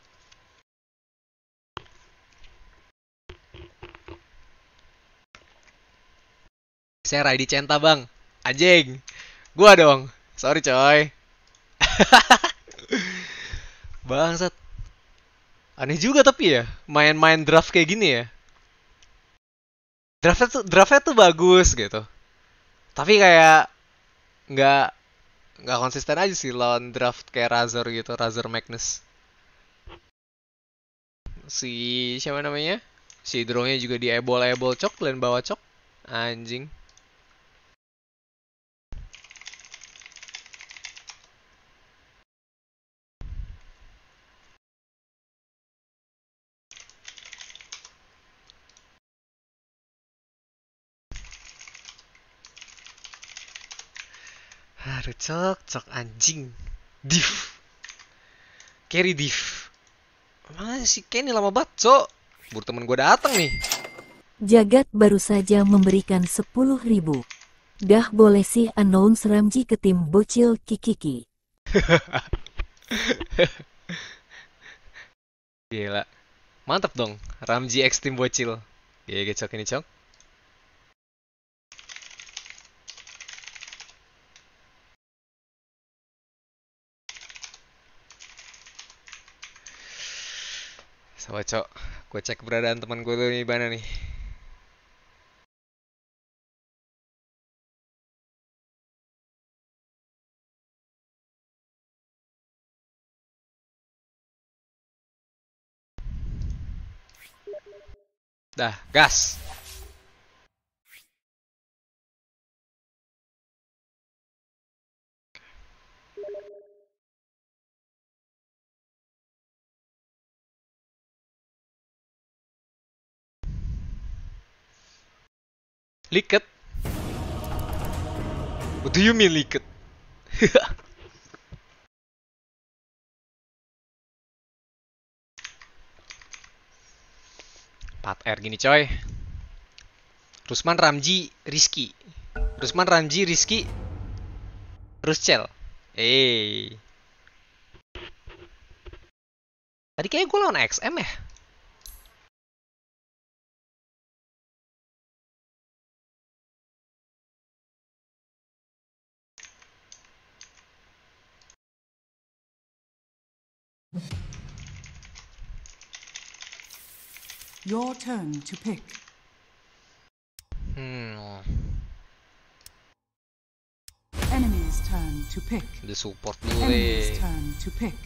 Saya Raidi Centa, bang. Anjing. Gua dong. Sorry, coy. Bangsat. Aneh juga tapi ya, main-main draft kayak gini ya. Draftnya tuh, draftnya tuh bagus gitu. Tapi kayak nggak nggak konsisten aja sih lawan draft kayak Razor gitu, Razor Magnus. Si siapa namanya? Si Drone-nya juga di ebol-ebol cok, lane bawah cok. Anjing. Aduh cok, cok anjing. Div. Carry div. Mana sih Kenny lama banget cok. Buru temen gue dateng nih. Jagat baru saja memberikan sepuluh ribu. Dah boleh sih announce Ramji ke tim bocil Kikiki. Gila. Mantap dong. Ramji X tim bocil. Gila cok ini cok. Sama cok. Gue cek keberadaan teman gue tuh di mana nih. Dah, gas. Liket? What do you mean liket? empat R gini coy. Rusman, Ramji, Rizky. Rusman, Ramji, Rizky, Ruscel. Eh. Tadi kayak gue lawan X M ya. Your turn to pick. Hmm. Enemy's turn to pick. The support dulu Enemy's deh. turn to pick.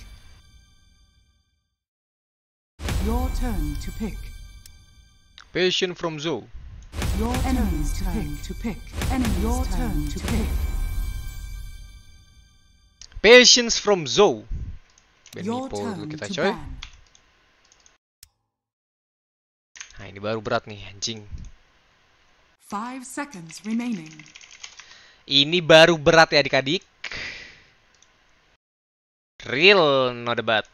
Your turn to pick. Patient from Zoe. Your enemy's turn to pick. Enemy your turn to pick. Patience from Zoe. Ben Your Mipo dulu turn kita to coy. ban. Nah ini baru berat nih anjing. Five seconds remaining. Ini baru berat ya adik-adik. Real no debat.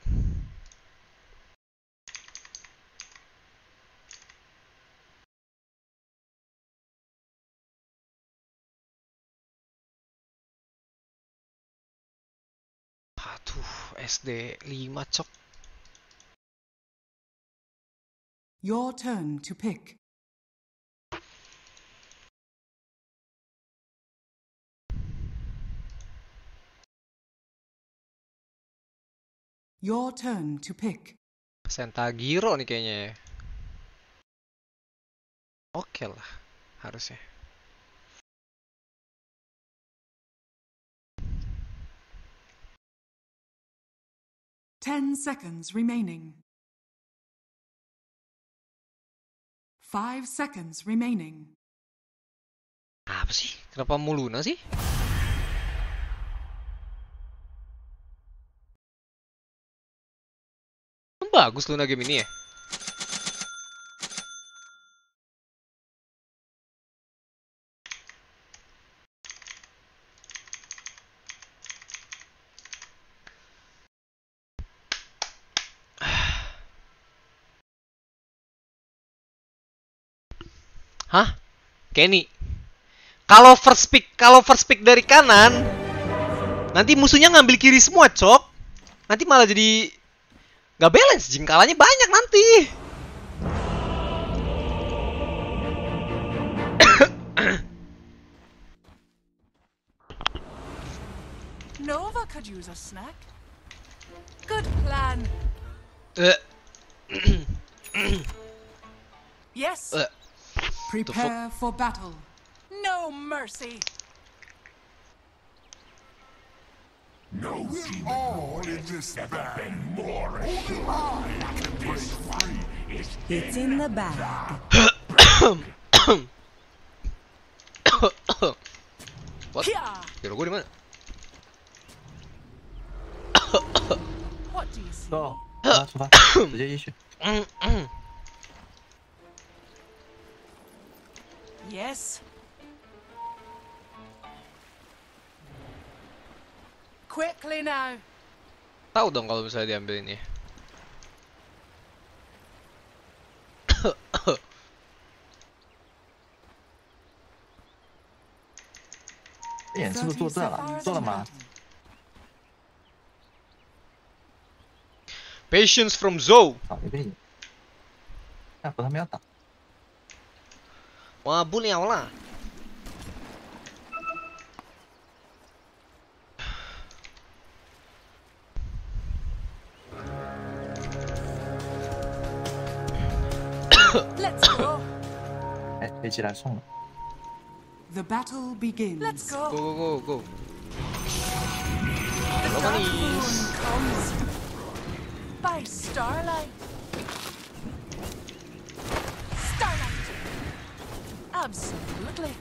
Aduh, S D lima cok. Your turn to pick. Your turn to pick. Sentagiro nih kayaknya ya. Oke lah, harusnya. Ten seconds remaining. Five seconds remaining. Apa sih? Kenapa Muluna sih? Bagus Luna game ini ya. Hah? Kenny. Kalau first pick, kalau first pick dari kanan, nanti musuhnya ngambil kiri semua, cok. Nanti malah jadi nggak balance, jingkalanya banyak nanti. Nova could use a snack. Good plan. Eh. Yes. Uh, Prepare for battle. No mercy. No, we're all in this bag. More. Only I can break free. It's in the bag. What? Hero gue di mana? What do you see? 走，啊，出发，直接继续。 Yes. Quickly now. Tahu dong kalau misalnya diambil ini. 眼是不是做这了？做了吗？ Patience from Zou. 好，一个眼。那和他们要打。 Wah, bu liao lah. Let's go. 哎，飞机来送了。 The battle begins. Let's go. Go go go go. The Halo, dark manis. moon comes by starlight. Starlight. Absolutely.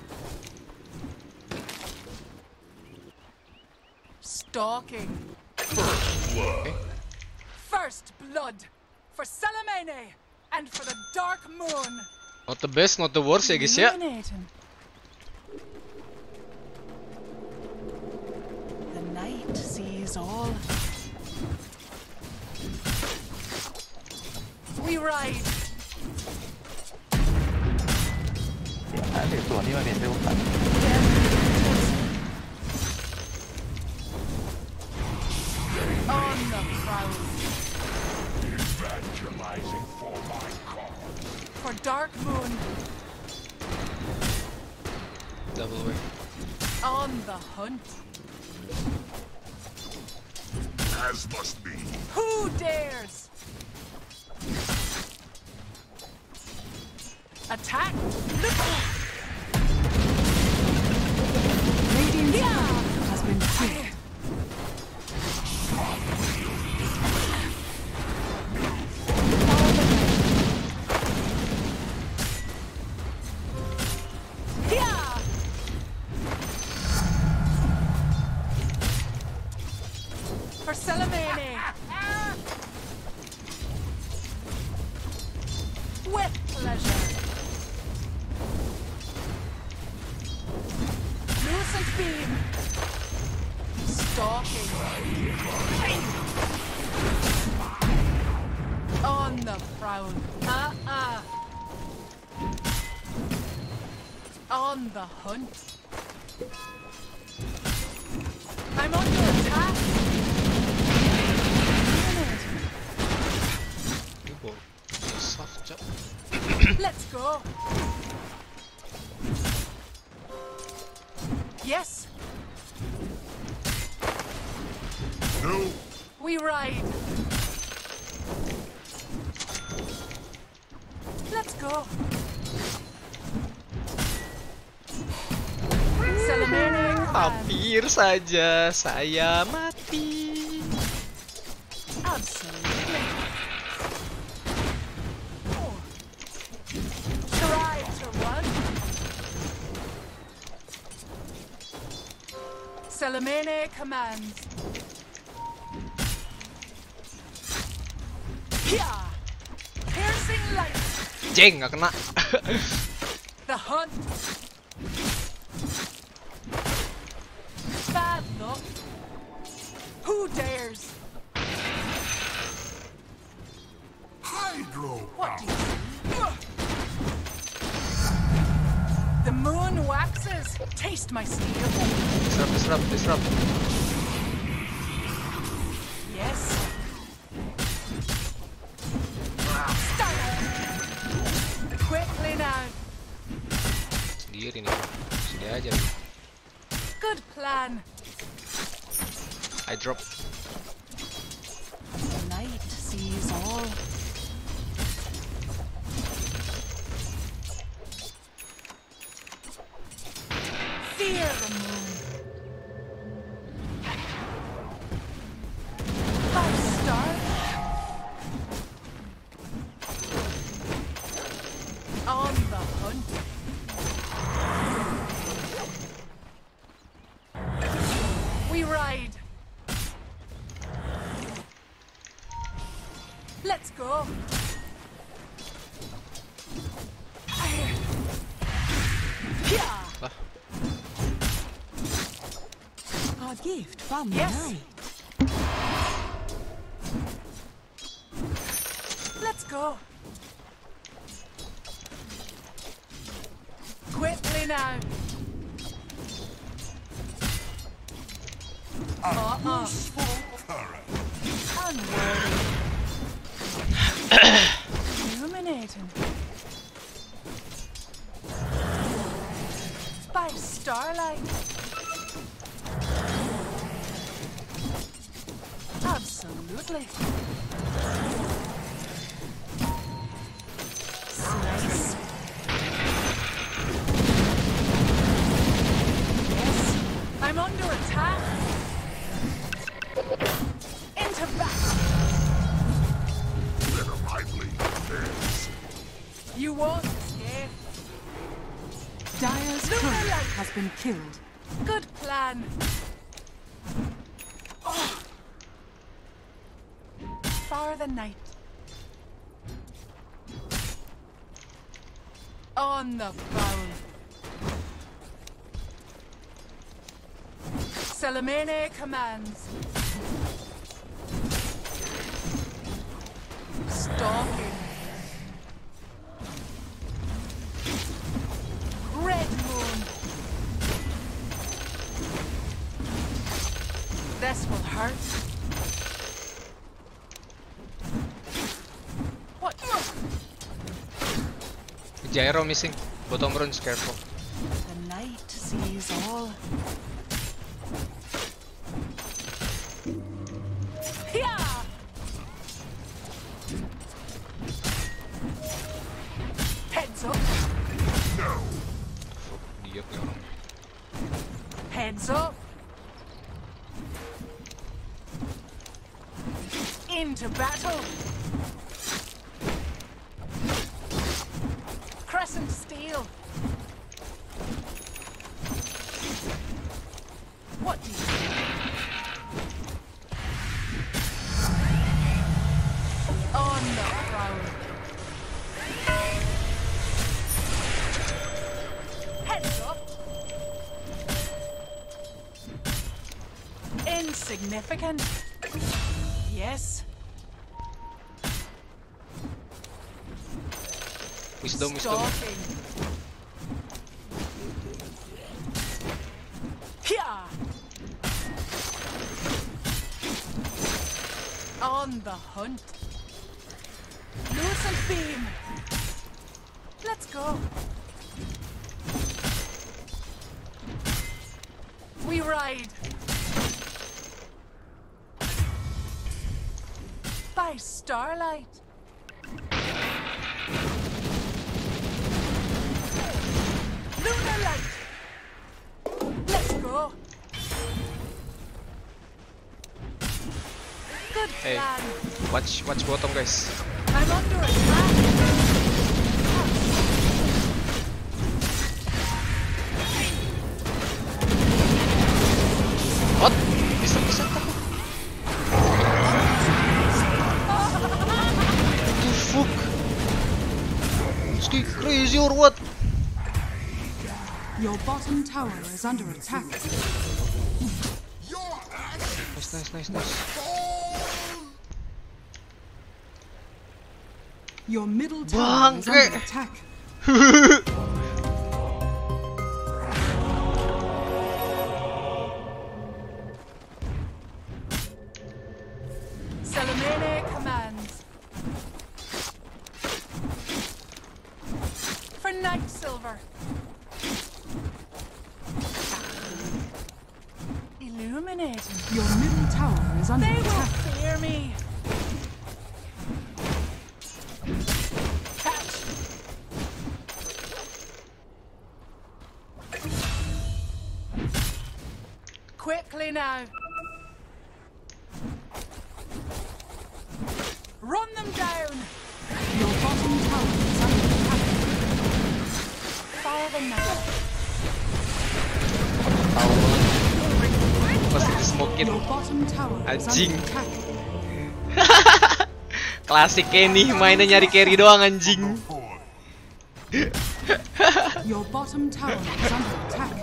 Stalking. First blood. First blood for Salamene and for the dark moon. Not the best, not the worst ya guys ya. Illuminating. The night sees all. We ride. 点还得做，另外一点被我反。 On the prowl. Evangelizing for my cause. For dark moon. Double way. On the hunt. As must be. Who dares? Attack! Look out! Radiant's turret has been killed. Yeah! For Salamene! With pleasure! Lucent beam! Stalking! On the prowl! Uh-uh! On the hunt! I'm under attack! Ibu. Soft job. Let's go! Yes! No. We ride! Let's go! Salamene commands. Hampir saja saya mati. Absolutely. Oh. Try to run. Salamene commands. Yeah. Piercing light. Jeng, nggak kena. The hunt. Bad luck. Who dares? Hydro. What do you see? The moon waxes. Taste my steel. Disrupt, disrupt, disrupt. Yes. Start. Quickly now. Sendiri nih. Sini aja. Good plan. I drop. The night sees all. Fire the moon. Five star. On the hunt. We ride. Let's go. Yeah. A gift from the Yes. night. Let's go. Quickly now. Uh-uh. Unworthy. Illuminating. By starlight. Absolutely. Slice. Yes, I'm under attack. Into battle. Let 'em lively. Yes. You won't escape. Dyer's Lunar turret light. has been killed. Good plan. Oh. For the night. On the prowl. Salamene commands. Stalking. Red moon. This will hurt. What? Gyro missing. Bottom runes, careful. The night sees all. Yeah. Heads up. Idiot nih orang. Heads up. Into battle. Crescent steel. What do you think? On the prowl. Heads up. Insignificant. Yes. Wisdom, wisdom. Stalking. Here. On the hunt. Lucent beam. Let's go. We ride. By starlight. Lunar light. Let's go. Good Hey. plan. Watch, watch bottom, guys. I'm under attack. What? Bisa bisa aku. The fuck? Is he crazy or what? Your bottom tower is under attack. Nice, nice, nice, nice. Your middle tower is Bangke. under attack. Salamene commands. For Night Silver. Illuminating. Your middle tower is under They will attack. fear me. Catch. Quickly now. Run them down. Your bottom tower is under attack. Fire the knight. Pasti di-smokein. Your bottom tower is Anjing. under attack. Klasik Kenny, mainnya nyari carry doang anjing. Your bottom tower is under attack.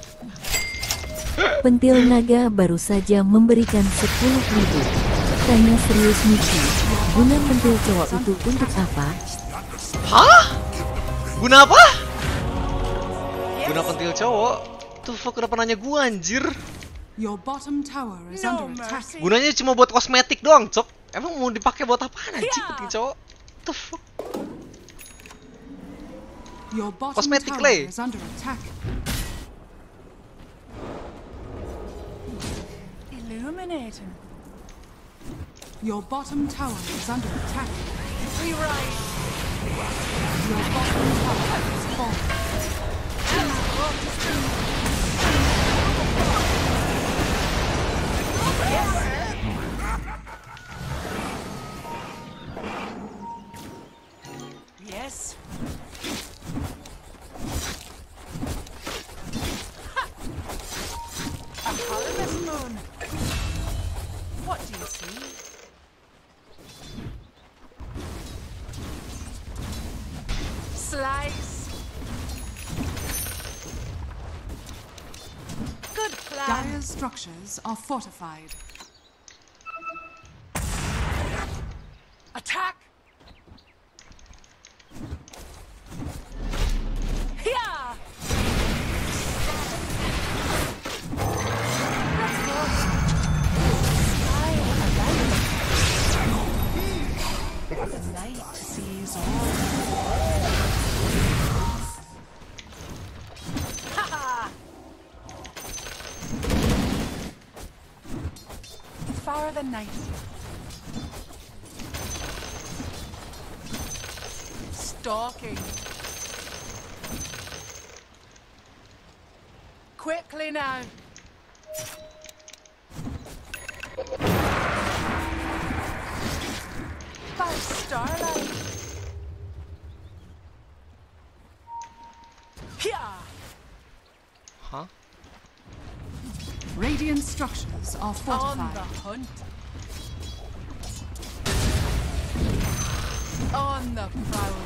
Pentil naga baru saja memberikan sepuluh ribu. Tanya serius Miki, guna pentil cowok itu untuk apa? Hah? Guna apa? Guna pentil cowok? Tuh fuck, kenapa nanya gua anjir? Your bottom tower is No under attack. mercy. Gunanya cuma buat kosmetik doang, Cok. Emang mau dipakai buat apaan anjing Yeah. pentil cowok? Tuh fuck. Your bottom Cosmetic tower lay. is under attack. Illuminating. Your bottom tower is under attack. We rise. Your bottom tower is falling. Yes. A harvest moon. What do you see? Slice. Good plan. Dire's structures are fortified. Attack. Yeah. Let's go. Sky alight. The night sees all. Ha-ha. Far the night. Stalking. Quickly now. By starlight. Here. Hah? Radiant structures are On the fortified. hunt. On the prowl.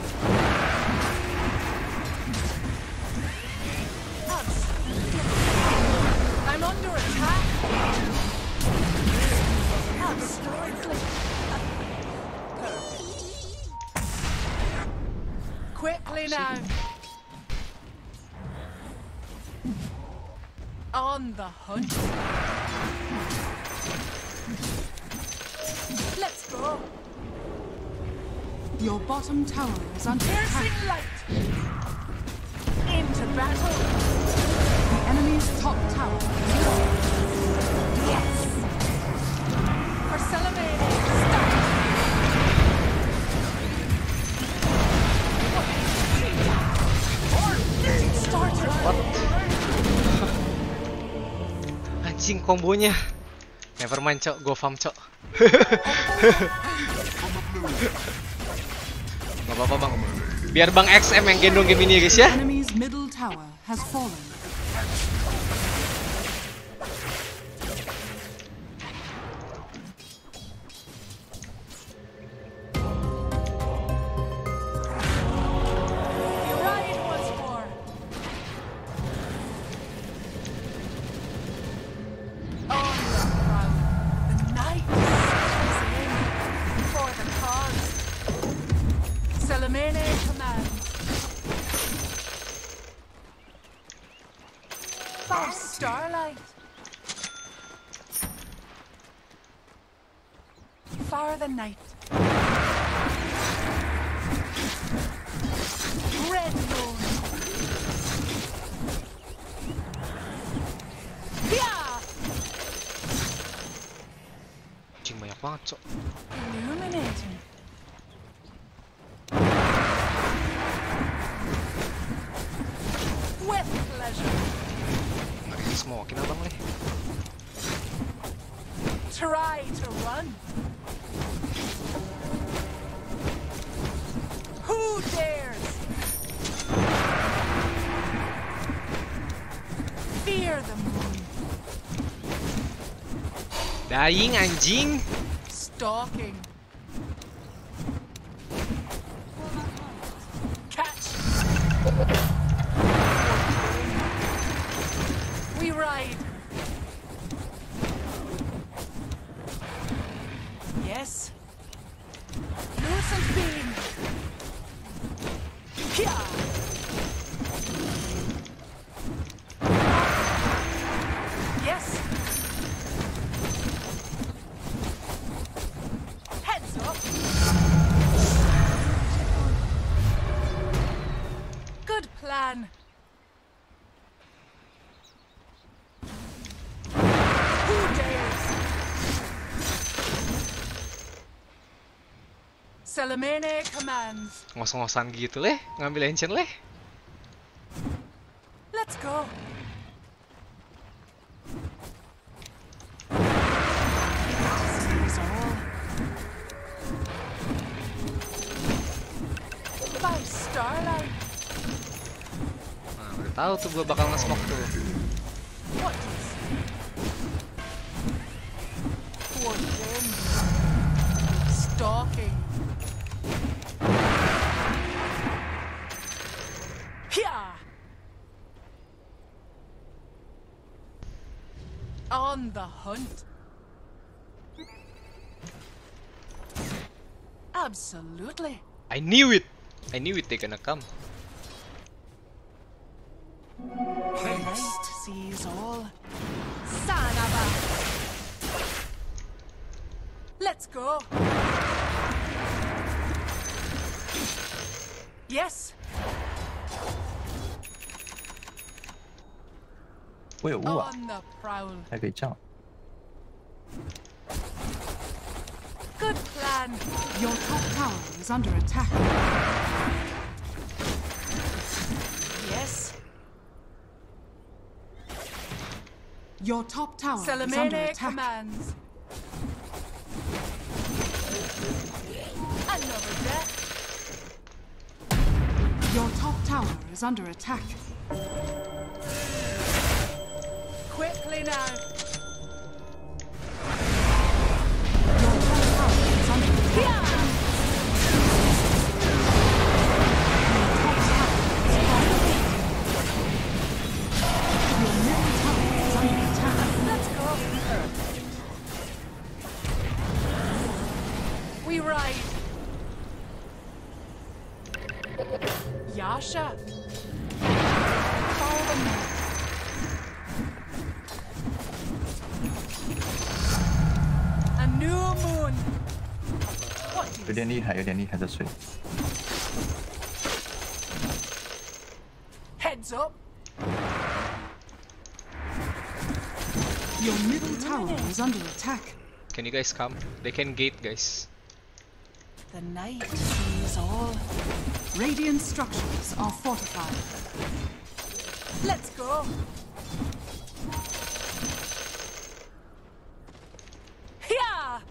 Absolutely. I'm under attack. Absolutely. Perfect. Quickly now. On the hunt. Let's go. Your bottom tower is under attack. Piercing light. Into battle. The enemy's top tower is falling. Yes. For Salamene. Start. Starter. Anjing kombonya. Never mind, Cok. Go farm, Cok. Gak apa-apa, Bang. Biar Bang X M yang gendong game ini ya, guys ya. Enemy's middle tower has fallen. You ride once more. On the prowl. The night is in for the cause. Salamene commands. By starlight. Far the night. Red moon. Yeah. Anjing banyak banget, Cok. Illuminating. With pleasure. Ngeri smokin abang nih. Try to run. Who dares? Fear the moon. Dying anjing. Stalking. Catch. We ride. Yes. Lucent beam. Here. Yes. Heads up. Good plan. Who dares? Salamene commands. Ngos-ngosan gitu leh, ngambil ancient leh. Let's go. Seize all. By starlight. Nah, udah tahu tuh gue bakal nge-smoke tuh. What is? For them. Stalking. Here. On the hunt. Absolutely. I knew it. I knew it, they gonna come. The night sees all. Sanaba. Let's go. Yes. 我有雾啊， On the prowl. 还可以这样。 Good plan. Your top tower is under attack. Yes. Your top tower is under Salamene attack. commands. Another death. Your top tower is under attack. Quickly now. Your top tower is under attack. Here. Your middle tower is under attack. Let's go. We ride. Yasha. Follow the man. A new moon. What 有 is 点厉害，有点厉害的水。 heads up? Your middle tower is under attack. Can you guys come? They can gate, guys. The night sees all. Radiant structures are fortified. Let's go. Here.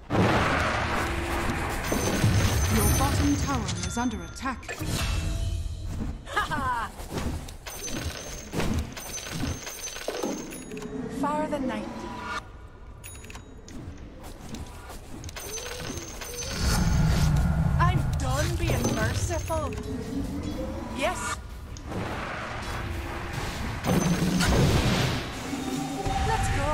Your bottom tower is under attack. Ha! Fire the night. I'm done being merciful. Yes. Let's go.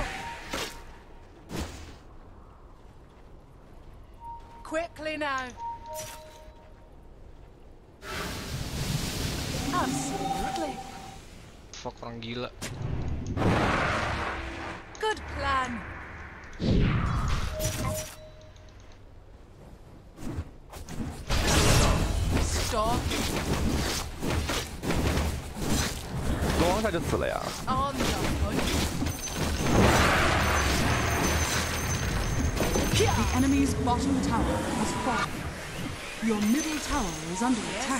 Quickly now. Absolutely. Fuck, orang gila. Good plan. Stop 装一下就死了呀！ on the hunt. The enemy's bottom tower has fallen. Your middle tower is under attack.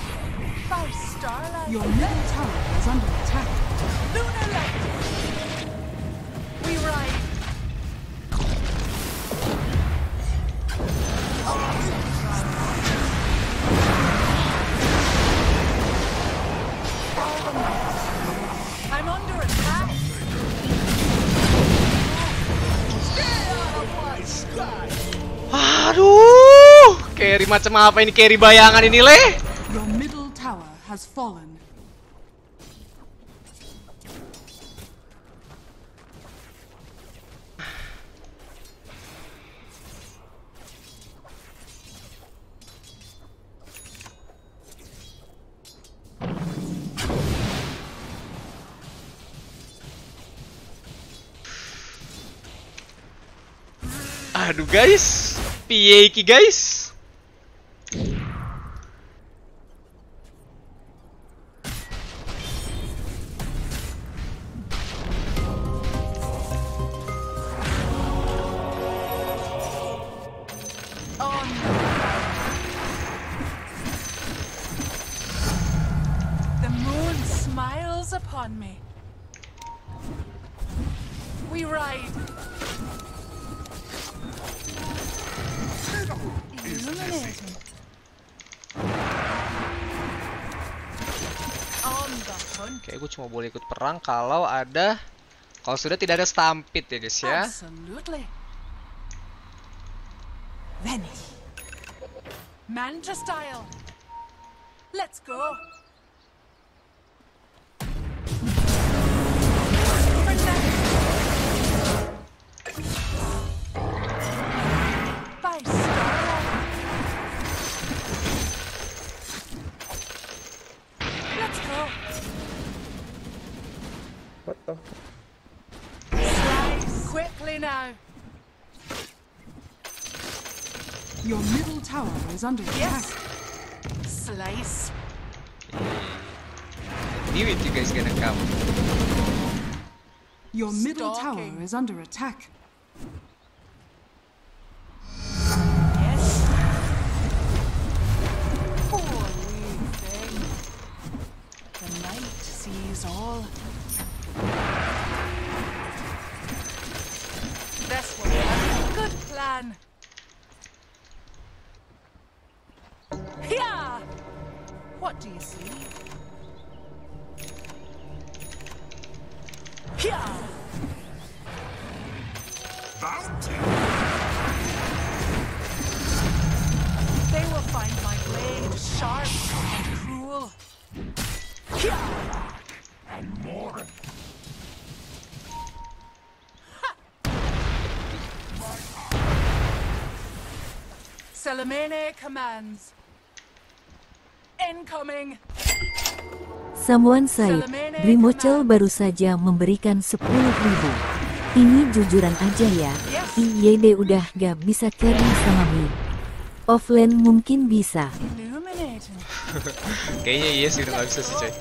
By starlight. Your middle tower is under attack. Lunar light. Aduh, carry macam apa ini, carry bayangan ini leh? Your middle tower has fallen. Aduh guys, piye iki guys? The moon smiles upon me. We ride. Illuminating. On the hunt. Kayak gue cuma boleh ikut perang kalau ada, kalau sudah tidak ada stampede ya guys ya. Absolutely. Venice. Mantra style. Let's go. By starlight. Let's go. What the? Slice quickly now. Your middle tower is under attack. Yes. Slice. Knew it, you guys gonna come. Your middle tower Stalking. is under attack. Yes. Poor wee thing. The night sees all. This will be a good plan. Yeah. What do you see? Yeah. Bounty. They will find my blade sharp and cruel. Yeah. And more. Salamene commands. Incoming. Someone said, Brimocel baru saja memberikan sepuluh ribu. Ini jujuran aja ya, I Y D udah gak bisa carry sama Mi. Offline mungkin bisa. Illuminating. Kayaknya iya sih udah gak bisa sih coy.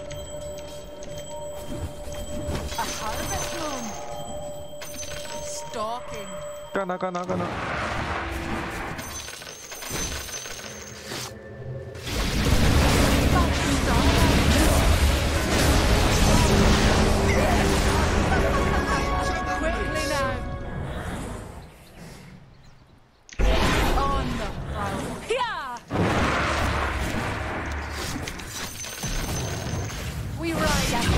A harvest moon. Stalking. Kana, kana, kana. Quickly now. On the prowl. Yeah. We ride at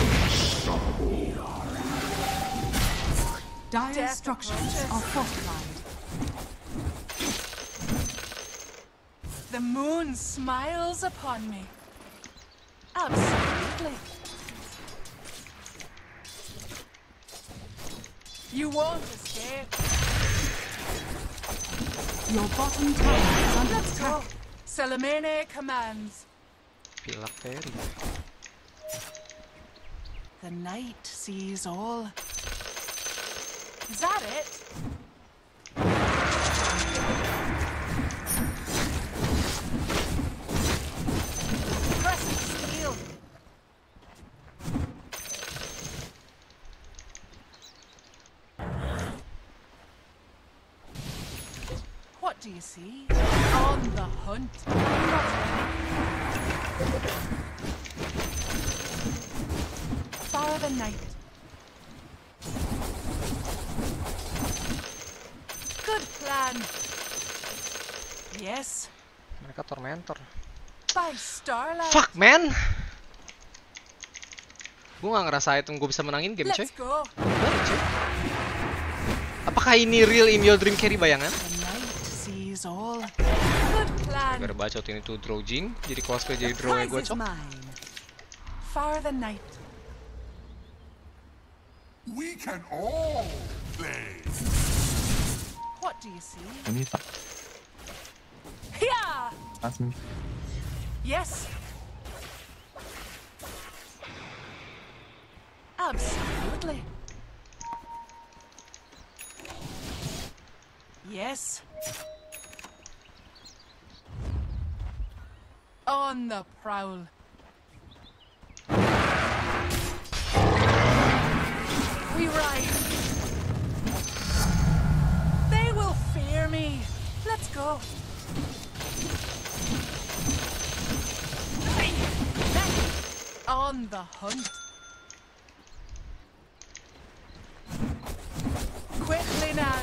Dire Death structures approaches. are fortified. The moon smiles upon me. Absolutely. You won't escape. Your bottom tower is under Let's go. attack. Salamene commands. Pilak carry. The night sees all. Is that it? Pressing steel. What do you see? On the hunt. Not ready. For the night. Good plan. Yes. Mereka tormentor. By starlight. Fuck man. Gue gak ngerasa item gue bisa menangin game, coy. Let's go. Gimana, coy? Apakah ini real in your dream carry bayangan? The night sees all. Good plan. Gara bacot ini tuh drawing, jadi cosplay jadi The draw gue prize is cok. mine. Far the night. We can all play. What do you see? Ini tak Yeah. asmi. Yes. Absolutely. Yes. On the prowl. We ride. They will fear me. Let's go. On the hunt. Quickly now.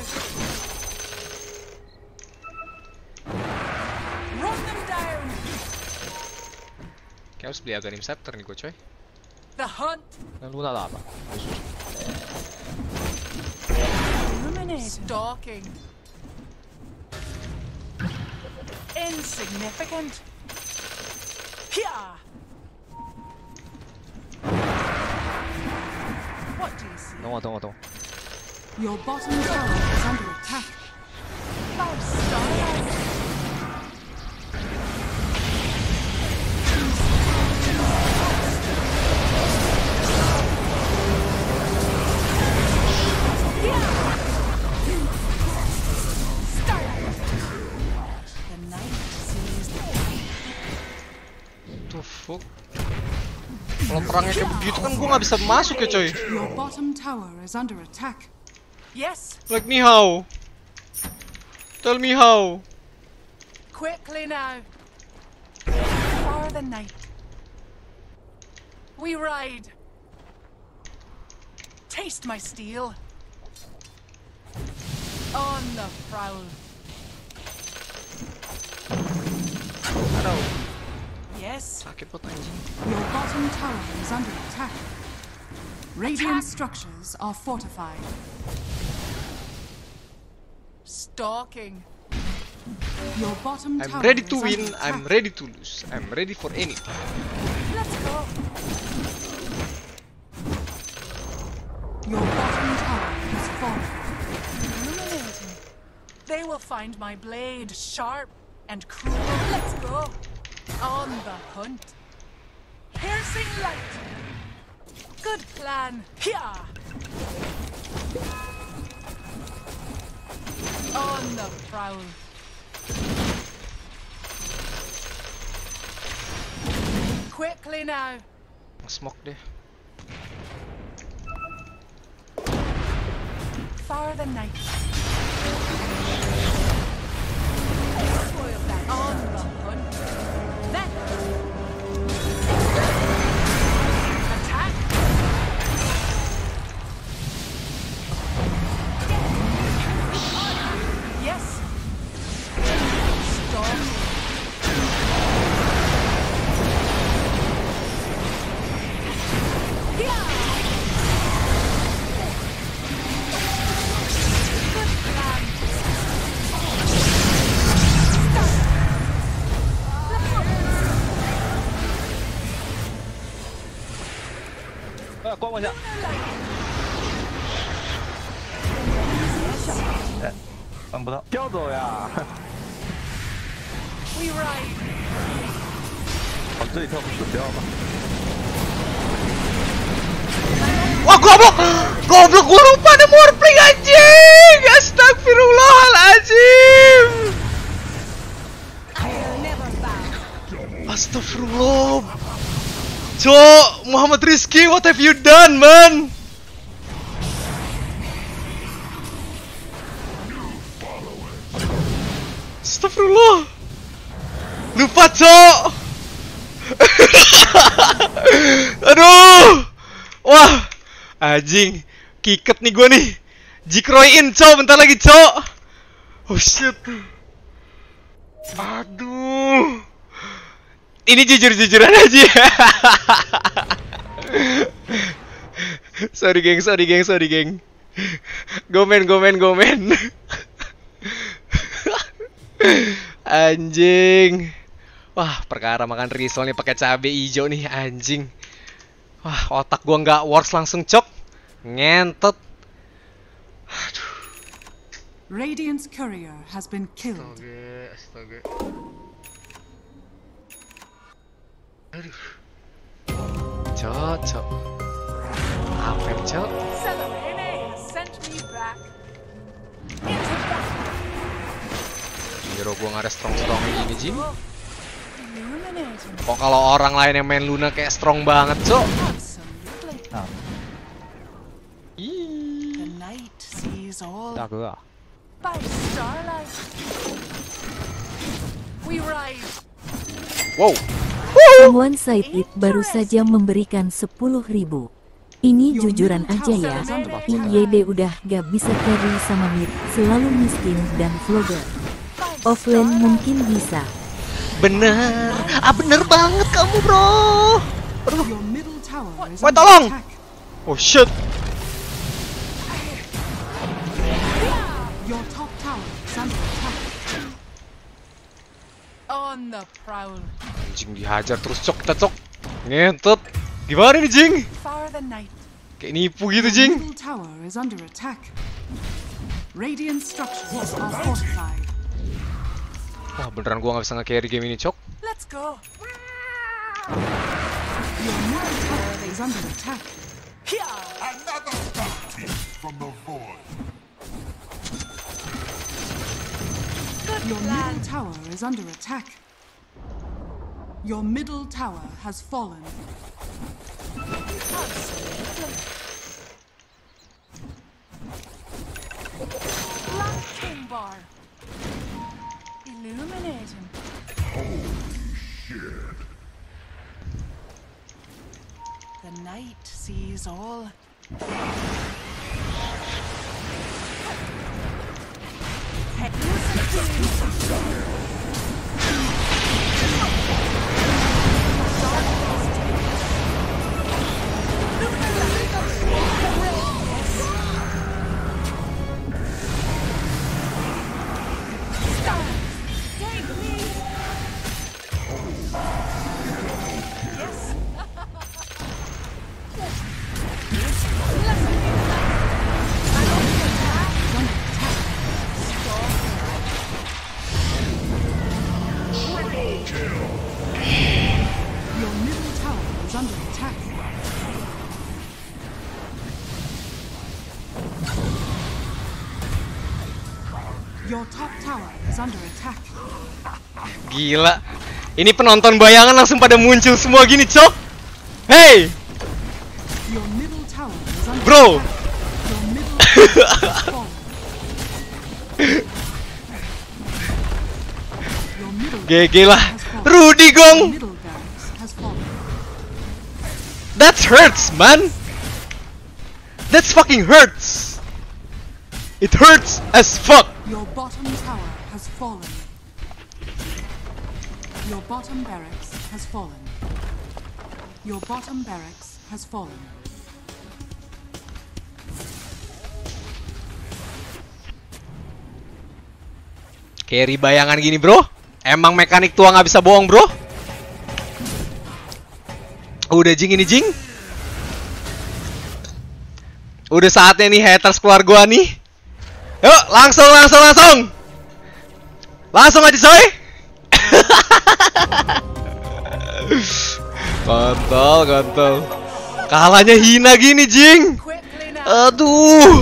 Run them down. Kayak harus beli Aghanim Scepter nih gue, coy. The hunt. Yang Luna lah apa? Illuminate. Stalking. Insignificant. Here. What do you see? Tunggu, tunggu, tunggu. Your bottom tower is under attack. Five stars. Tuh, fuck. Kalau perangnya kayak begitu kan gue nggak bisa masuk ya, coy. Your bottom tower is under attack. Yes. Like me how? Tell me how. Quickly now. For the night. We ride. Taste my steel. On the prowl. Yes. Sakit banget anjing. Your bottom tower is under attack. Radiant structures are fortified. Stalking. Your bottom I'm tower ready to is win, under I'm attack. ready to lose, I'm ready for anything. Let's go. Your bottom tower is falling. Illuminating. They will find my blade sharp and cruel. Let's go. On the hunt. Piercing light. Good plan. Here. On the prowl. Quickly now. Smoke deh. For the night. Spoil that. On the hunt. Then. Attack. Yes. Storm. Yeah. Good plan. Ah, 关我一下。 哎，办不到。 跳走呀！ We ride. 往这里跳不死掉吧？ Wah, goblok! Goblok, gue lupa ada morphling anjing! Astagfirullahaladzim! Astagfirullah! Cok, Muhammad Rizky, what have you done, man? Astagfirullah! Lupa, Cok! Aduh! Wah! Anjing, kiket nih gue nih. Jikroin, Cok, bentar lagi, Cok. Oh shit. Aduh. Ini jujur-jujuran aja ya. Sorry geng, sorry geng, sorry geng. Gomen, gomen, gomen. Anjing. Wah, perkara makan risol nih pakai cabai hijau nih anjing. Wah, otak gua nggak works langsung cok. Ngentot. Aduh. Radiant's courier has been killed. Astaga, astaga. Aduh. Cok, cok. Apa yang cok? Selene has sent me back into battle. Hero gua nggak ada strong-strong ini Jin. Illuminating. Kok kalau orang lain yang main Luna kayak strong banget cok? Absolutely. Nah, The night sees all Jago. by starlight. We rise. Wow. Someone Said It baru saja memberikan sepuluh ribu. Ini jujuran aja ya, I Y D udah gak bisa carry sama mid, selalu miskin dan vlogger. Offline mungkin bisa. Bener, ah bener banget kamu bro. Aduh, Your middle tower is woi under tolong. attack. Oh shit. Your top tower is under attack. On the prowl. Anjing dihajar terus cok kita cok. Ngentot. Gimana nih Jing? For the night. Kayak nipu gitu Your Jing. middle tower is under attack. Radiant structures are fortified. Wah beneran gua gak bisa nge-carry game ini cok. Let's go. Your middle tower is under attack. Here. Another bounty from the void. Your middle tower is under attack. Your middle tower has fallen. Lightning bar. Illuminating. The night sees all. Your middle tower is under attack. Your top tower is under attack. Gila. Ini penonton bayangan langsung pada muncul semua gini cok. Hey Your middle tower is under bro. attack. Your middle tower has fallen. Your middle G G lah. has fallen. Rudy Your gong. middle barracks has fallen. That hurts man. That's fucking hurts. It hurts as fuck. Your bottom tower has fallen. Your bottom barracks has fallen. Your bottom barracks has fallen. Carry bayangan gini bro. Emang mekanik tua nggak bisa bohong bro. Udah Jing ini Jing. Udah saatnya nih haters keluar gua nih. Yuk langsung langsung langsung. Langsung aja coy. Kontol kontol. Kalahnya hina gini Jing. Quickly now. Aduh.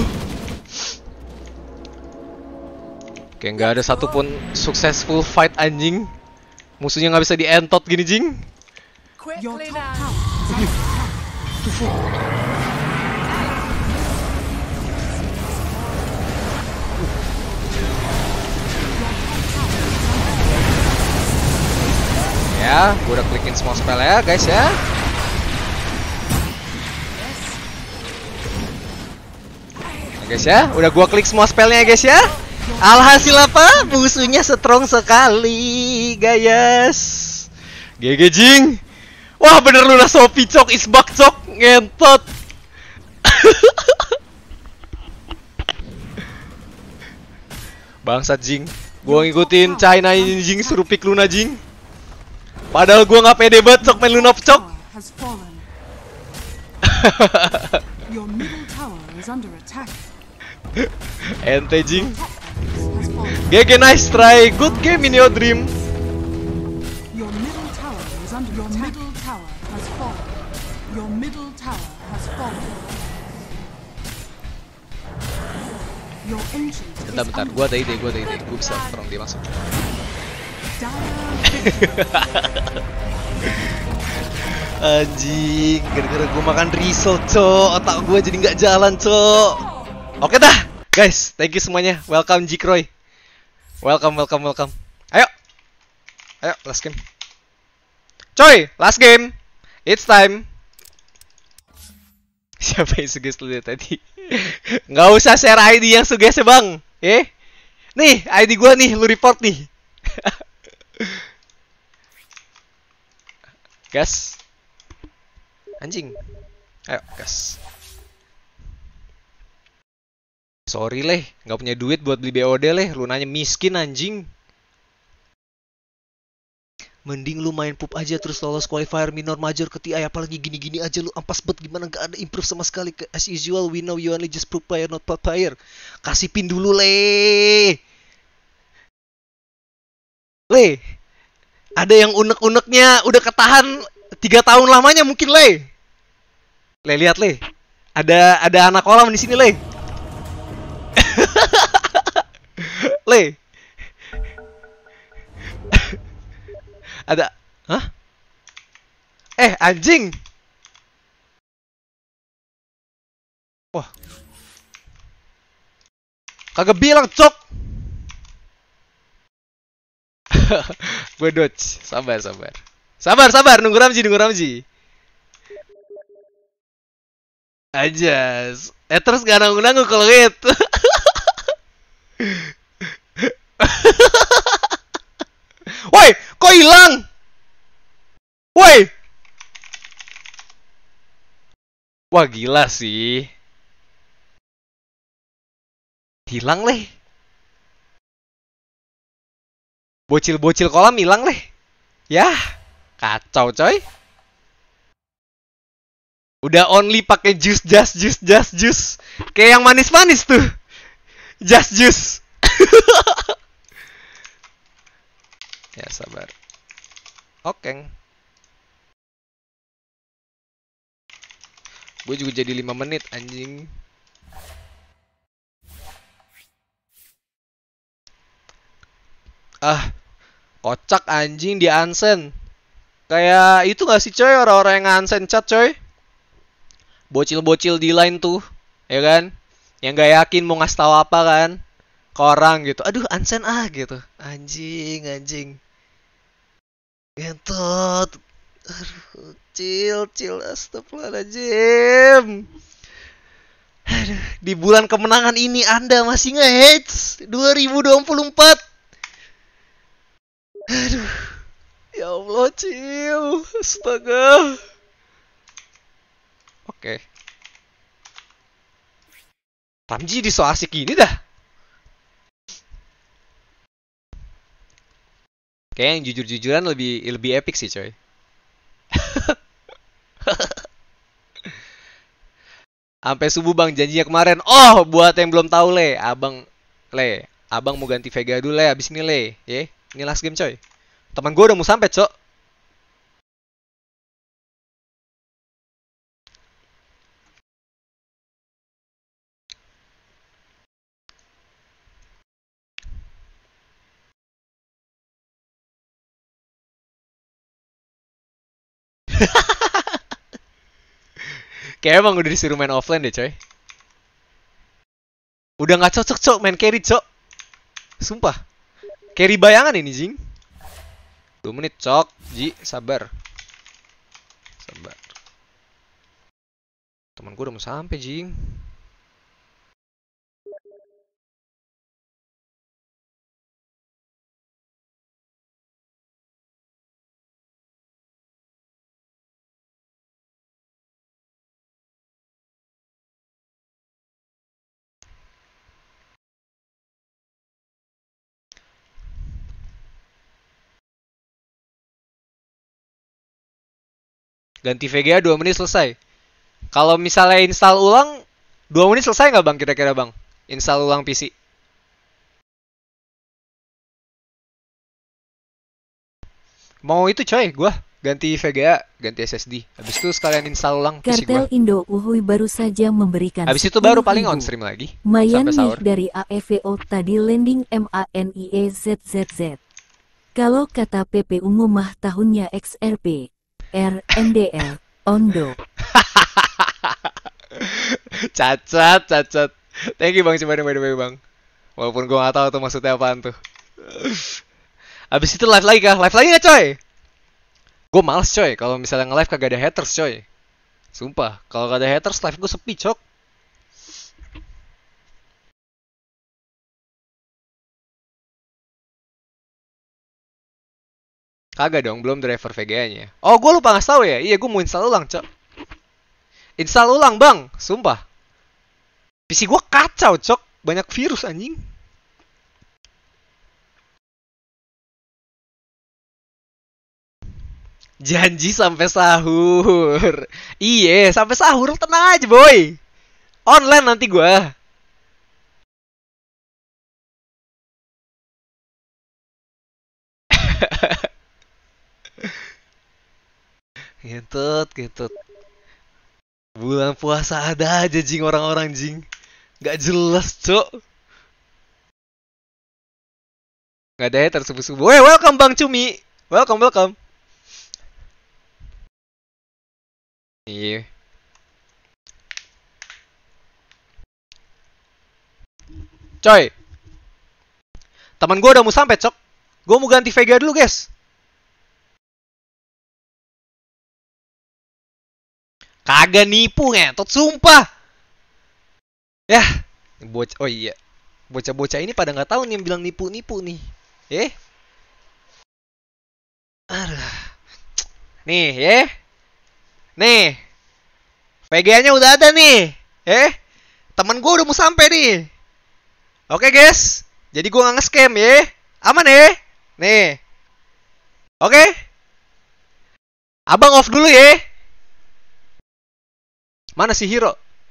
Kayak nggak ada satupun successful fight anjing. Musuhnya nggak bisa dientot gini Jing. Your Quickly top now. tower is under attack. Ya, gue udah klikin semua spell ya guys ya. Nah, guys ya, udah gua klik semua spellnya ya guys ya. Alhasil apa? Musuhnya strong sekali guys. G G Jing. Wah bener Luna Sophie cok, is back cok. Ngentot. Bangsat Jing. Gua ngikutin China ini Jing suruh pick Luna Jing. Padahal gua nggak pede banget cok main Luna cok. Your middle tower is under attack. Ente Jing. G G nice try. Good game in your dream. Your middle tower is under your middle tower has fallen. Your middle tower has fallen. Your ancient is Bentar bentar, gua ada ide, gua ada ide. Gua bisa tolong dia masuk. Anjing, gara-gara gua makan risol, cok. Otak gua jadi nggak jalan, cok. Oke dah, guys. Thank you semuanya. Welcome Jikroy. Welcome, welcome, welcome. Ayo. Ayo, last game. Coy, last game. It's time. Siapa yang suggest lu tadi? Nggak usah share I D yang suggest ya bang. Eh, nih I D gua nih, lu report nih. Gas. Anjing. Ayo, gas. Sorry leh, nggak punya duit buat beli B O D leh. Lu nanya miskin anjing. Mending lu main pup aja terus lolos qualifier minor major ke T I. Apalagi gini-gini aja lu ampas bet gimana gak ada improve sama sekali. Ke as usual we know you only just pro player not pop player. Kasih pin dulu le. Le. Ada yang unek-uneknya udah ketahan tiga tahun lamanya mungkin le. Le lihat le. Ada ada anak kolam di sini le. Le. Ada, hah? Eh, anjing. Wah. Kagak bilang, cok. Gue dodge. Sabar, sabar. Sabar, sabar. Nunggu Ramji, nunggu Ramji. Ajas. Eh, terus gak nanggung-nanggung kalau gitu. Woi, kok hilang? Woi. Wah, gila sih. Hilang leh. Bocil-bocil kolam hilang leh. Yah, kacau coy. Udah only pakai jus, just jus, just jus. Kayak yang manis-manis tuh. Just jus. Ya sabar. Oke. Gue juga jadi lima menit anjing. Ah, kocak anjing di unsend. Kayak itu gak sih coy orang-orang yang unsend chat coy? Bocil-bocil di line tuh, ya kan? Yang gak yakin mau ngasih tahu apa kan? Ke orang gitu. Aduh, unsend ah gitu. Anjing, anjing. Gentot. Aduh, chill, chill, astagfirullahaladzim. Aduh, di bulan kemenangan ini Anda masih nge-hates dua ribu dua puluh empat. Aduh. Ya Allah, chill. Astaga. Oke. Ramji di so asik gini dah. Kayak yang jujur-jujuran lebih lebih epic sih coy. Sampai subuh bang janjinya kemarin. Oh buat yang belum tahu le, abang le, abang mau ganti Vega dulu le, abis ini le, ye, ini last game coy. Teman gue udah mau sampai cok. Kayak emang udah disuruh main offline deh coy. Udah gak cocok cok main carry cok. Sumpah. Carry bayangan ini jing. Dua menit cok. Ji sabar. Sabar. Temen gue udah mau sampai jing. Ganti V G A dua menit selesai. Kalau misalnya install ulang dua menit selesai nggak bang kira-kira bang? Install ulang P C. Mau itu coy, gua ganti V G A, ganti S S D. Habis itu sekalian install ulang P C Kartel gua. Indo Uhuy baru saja memberikan Habis itu baru paling on stream lagi. Mayan sampai nih sahur. dari A E V O tadi landing M A N I E Z Z Z. Kalau kata P P U mah tahunnya X R P, R, N D L, Ondo. Cacat, cacat. Thank you bang, coba by the way bang. Walaupun gua nggak tahu tuh maksudnya apaan tuh. Abis itu live lagi kah? Live lagi nggak coy? Gue males coy, kalau misalnya nge-live kagak ada haters coy. Sumpah, kalau gak ada haters live gue sepi cok. Kagak dong, belum driver V G A-nya. Oh, gue lupa ngasih tahu ya. Iya, gue mau install ulang cok. Install ulang bang, sumpah. P C gue kacau cok, banyak virus anjing. Janji sampai sahur. Iya, sampai sahur tenang aja boy. Online nanti gua. Ngentut, ngentut. Bulan puasa ada aja jing orang-orang jing. Gak jelas cok. Gak ada hater subuh-subuh. Wey, welcome Bang Cumi. Welcome, welcome. Iya. Coy. Teman gue udah mau sampai, cok. Gue mau ganti V G A dulu, guys. Kagak nipu, ngentot, sumpah. Yah, bocah, oh iya. Bocah-bocah ini pada nggak tahu nih yang bilang nipu-nipu nih. Eh? Aduh. Nih, ya. Nih, V G A-nya udah ada nih. Eh, temen gue udah mau sampai nih. Oke guys, jadi gue nggak nge-scam ya. Aman ya. Nih. Oke. Abang off dulu ya. Mana si Hero?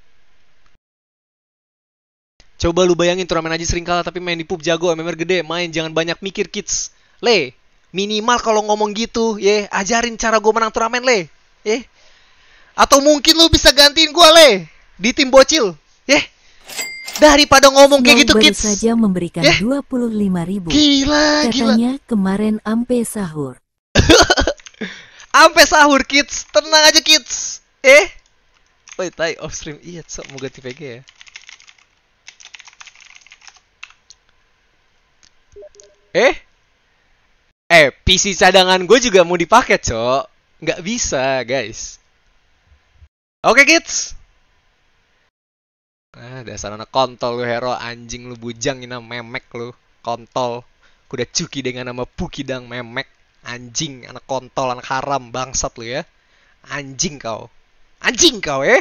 Coba lu bayangin turnamen aja sering kalah tapi main di pub jago, M M R gede, main jangan banyak mikir kids. Le, minimal kalau ngomong gitu, ya, ajarin cara gue menang turnamen le. Eh. Atau mungkin lu bisa gantiin gue le di tim bocil, ya? Daripada ngomong Snow kayak gitu baru kids. saja memberikan Yeah. dua puluh lima ribu. Gila, Katanya gila. kemarin ampe sahur. Ampe sahur kids, tenang aja kids. Eh? Woi, tai off stream. Iya, sok mau ganti V G ya. Eh? Eh, P C cadangan gue juga mau dipakai, cok. Nggak bisa, guys. Oke, kids. Ah, dasar anak kontol lu, Hero. Anjing lu, bujang ini memek lu. Kontol. Kuda cuki dengan nama Pukidang memek. Anjing, anak kontol, anak haram. Bangsat lu ya. Anjing kau. Anjing kau, eh.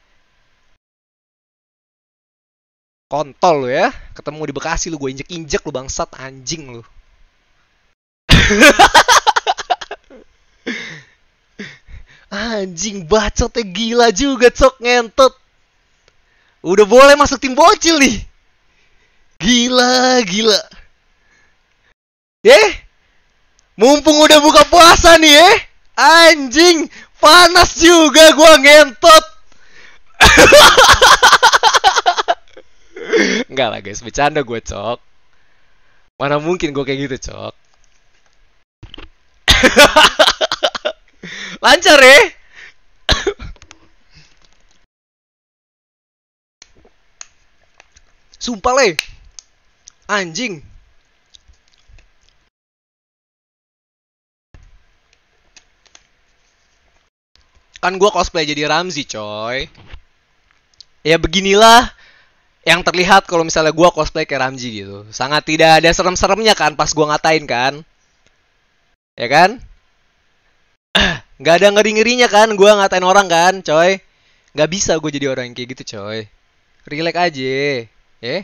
Kontol lu ya. Ketemu di Bekasi lu, gue injek-injek lu, bangsat. Anjing lu. Anjing, bacotnya gila juga, cok, ngentot. Udah boleh masuk tim bocil nih. Gila, gila. Eh? Mumpung udah buka puasa nih, eh? Anjing, panas juga gua, ngentot. Enggak lah guys, bercanda gue, cok. Mana mungkin gue kayak gitu, cok. Lancar ya? Sumpah le. Anjing. Kan gue cosplay jadi Ramzi, coy. Ya beginilah yang terlihat kalau misalnya gue cosplay kayak Ramzi gitu. Sangat tidak ada serem-seremnya kan pas gue ngatain kan. Ya kan? Nggak ada ngeri-ngerinya kan gue ngatain orang kan, coy. Nggak bisa gue jadi orang yang kayak gitu, coy. Relax aja. Ya.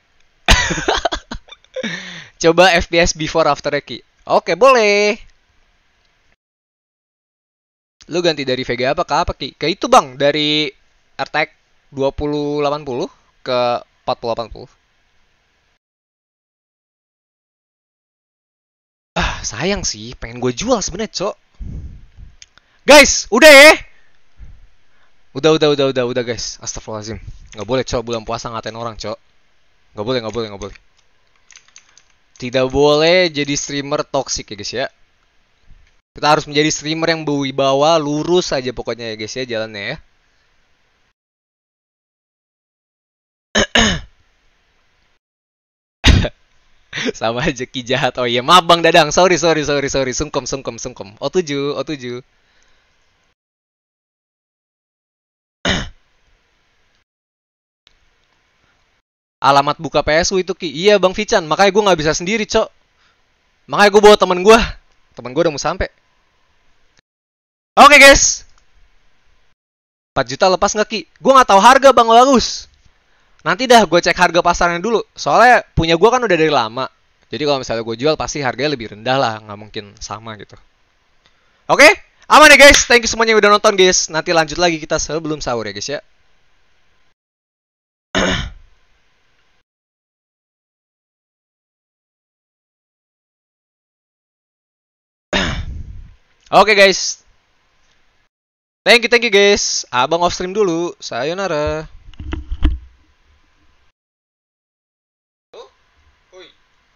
Coba F P S before after Eki. Oke, boleh. Lu ganti dari V G A apa ke apa Ki? Ke itu bang, dari R T X dua puluh delapan puluh ke empat puluh delapan puluh. Ah, sayang sih, pengen gue jual sebenarnya, Cok. Guys, udah ya. Udah, udah, udah, udah, udah guys. Astagfirullahaladzim. Nggak boleh, Cok, bulan puasa ngatain orang, Cok. Nggak boleh, nggak boleh, nggak boleh. Tidak boleh jadi streamer toxic ya guys ya. Kita harus menjadi streamer yang berwibawa, lurus aja pokoknya ya guys ya jalannya ya. Sama aja Ki jahat. Oh iya, maaf Bang Dadang. Sorry, sorry, sorry, sorry. Sungkem, sungkem, sungkem. O tujuh, O tujuh. Alamat buka P S U itu Ki. Iya Bang Fican, makanya gue nggak bisa sendiri, Cok. Makanya gue bawa temen gue. Temen gue udah mau sampai. Oke okay, guys. empat juta lepas nggak Ki? Gue nggak tahu harga Bang Bagus. Nanti dah gue cek harga pasarnya dulu. Soalnya punya gue kan udah dari lama. Jadi kalau misalnya gue jual pasti harganya lebih rendah lah. Nggak mungkin sama gitu. Oke? Okay? Aman ya guys. Thank you semuanya yang udah nonton guys. Nanti lanjut lagi kita sebelum sahur ya guys ya. Oke okay, guys. Thank you, thank you guys. Abang off stream dulu. Sayonara. Oh, oi.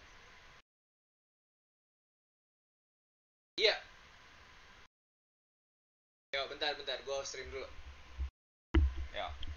Iya. Yo, bentar, bentar. Gua off stream dulu. Yo.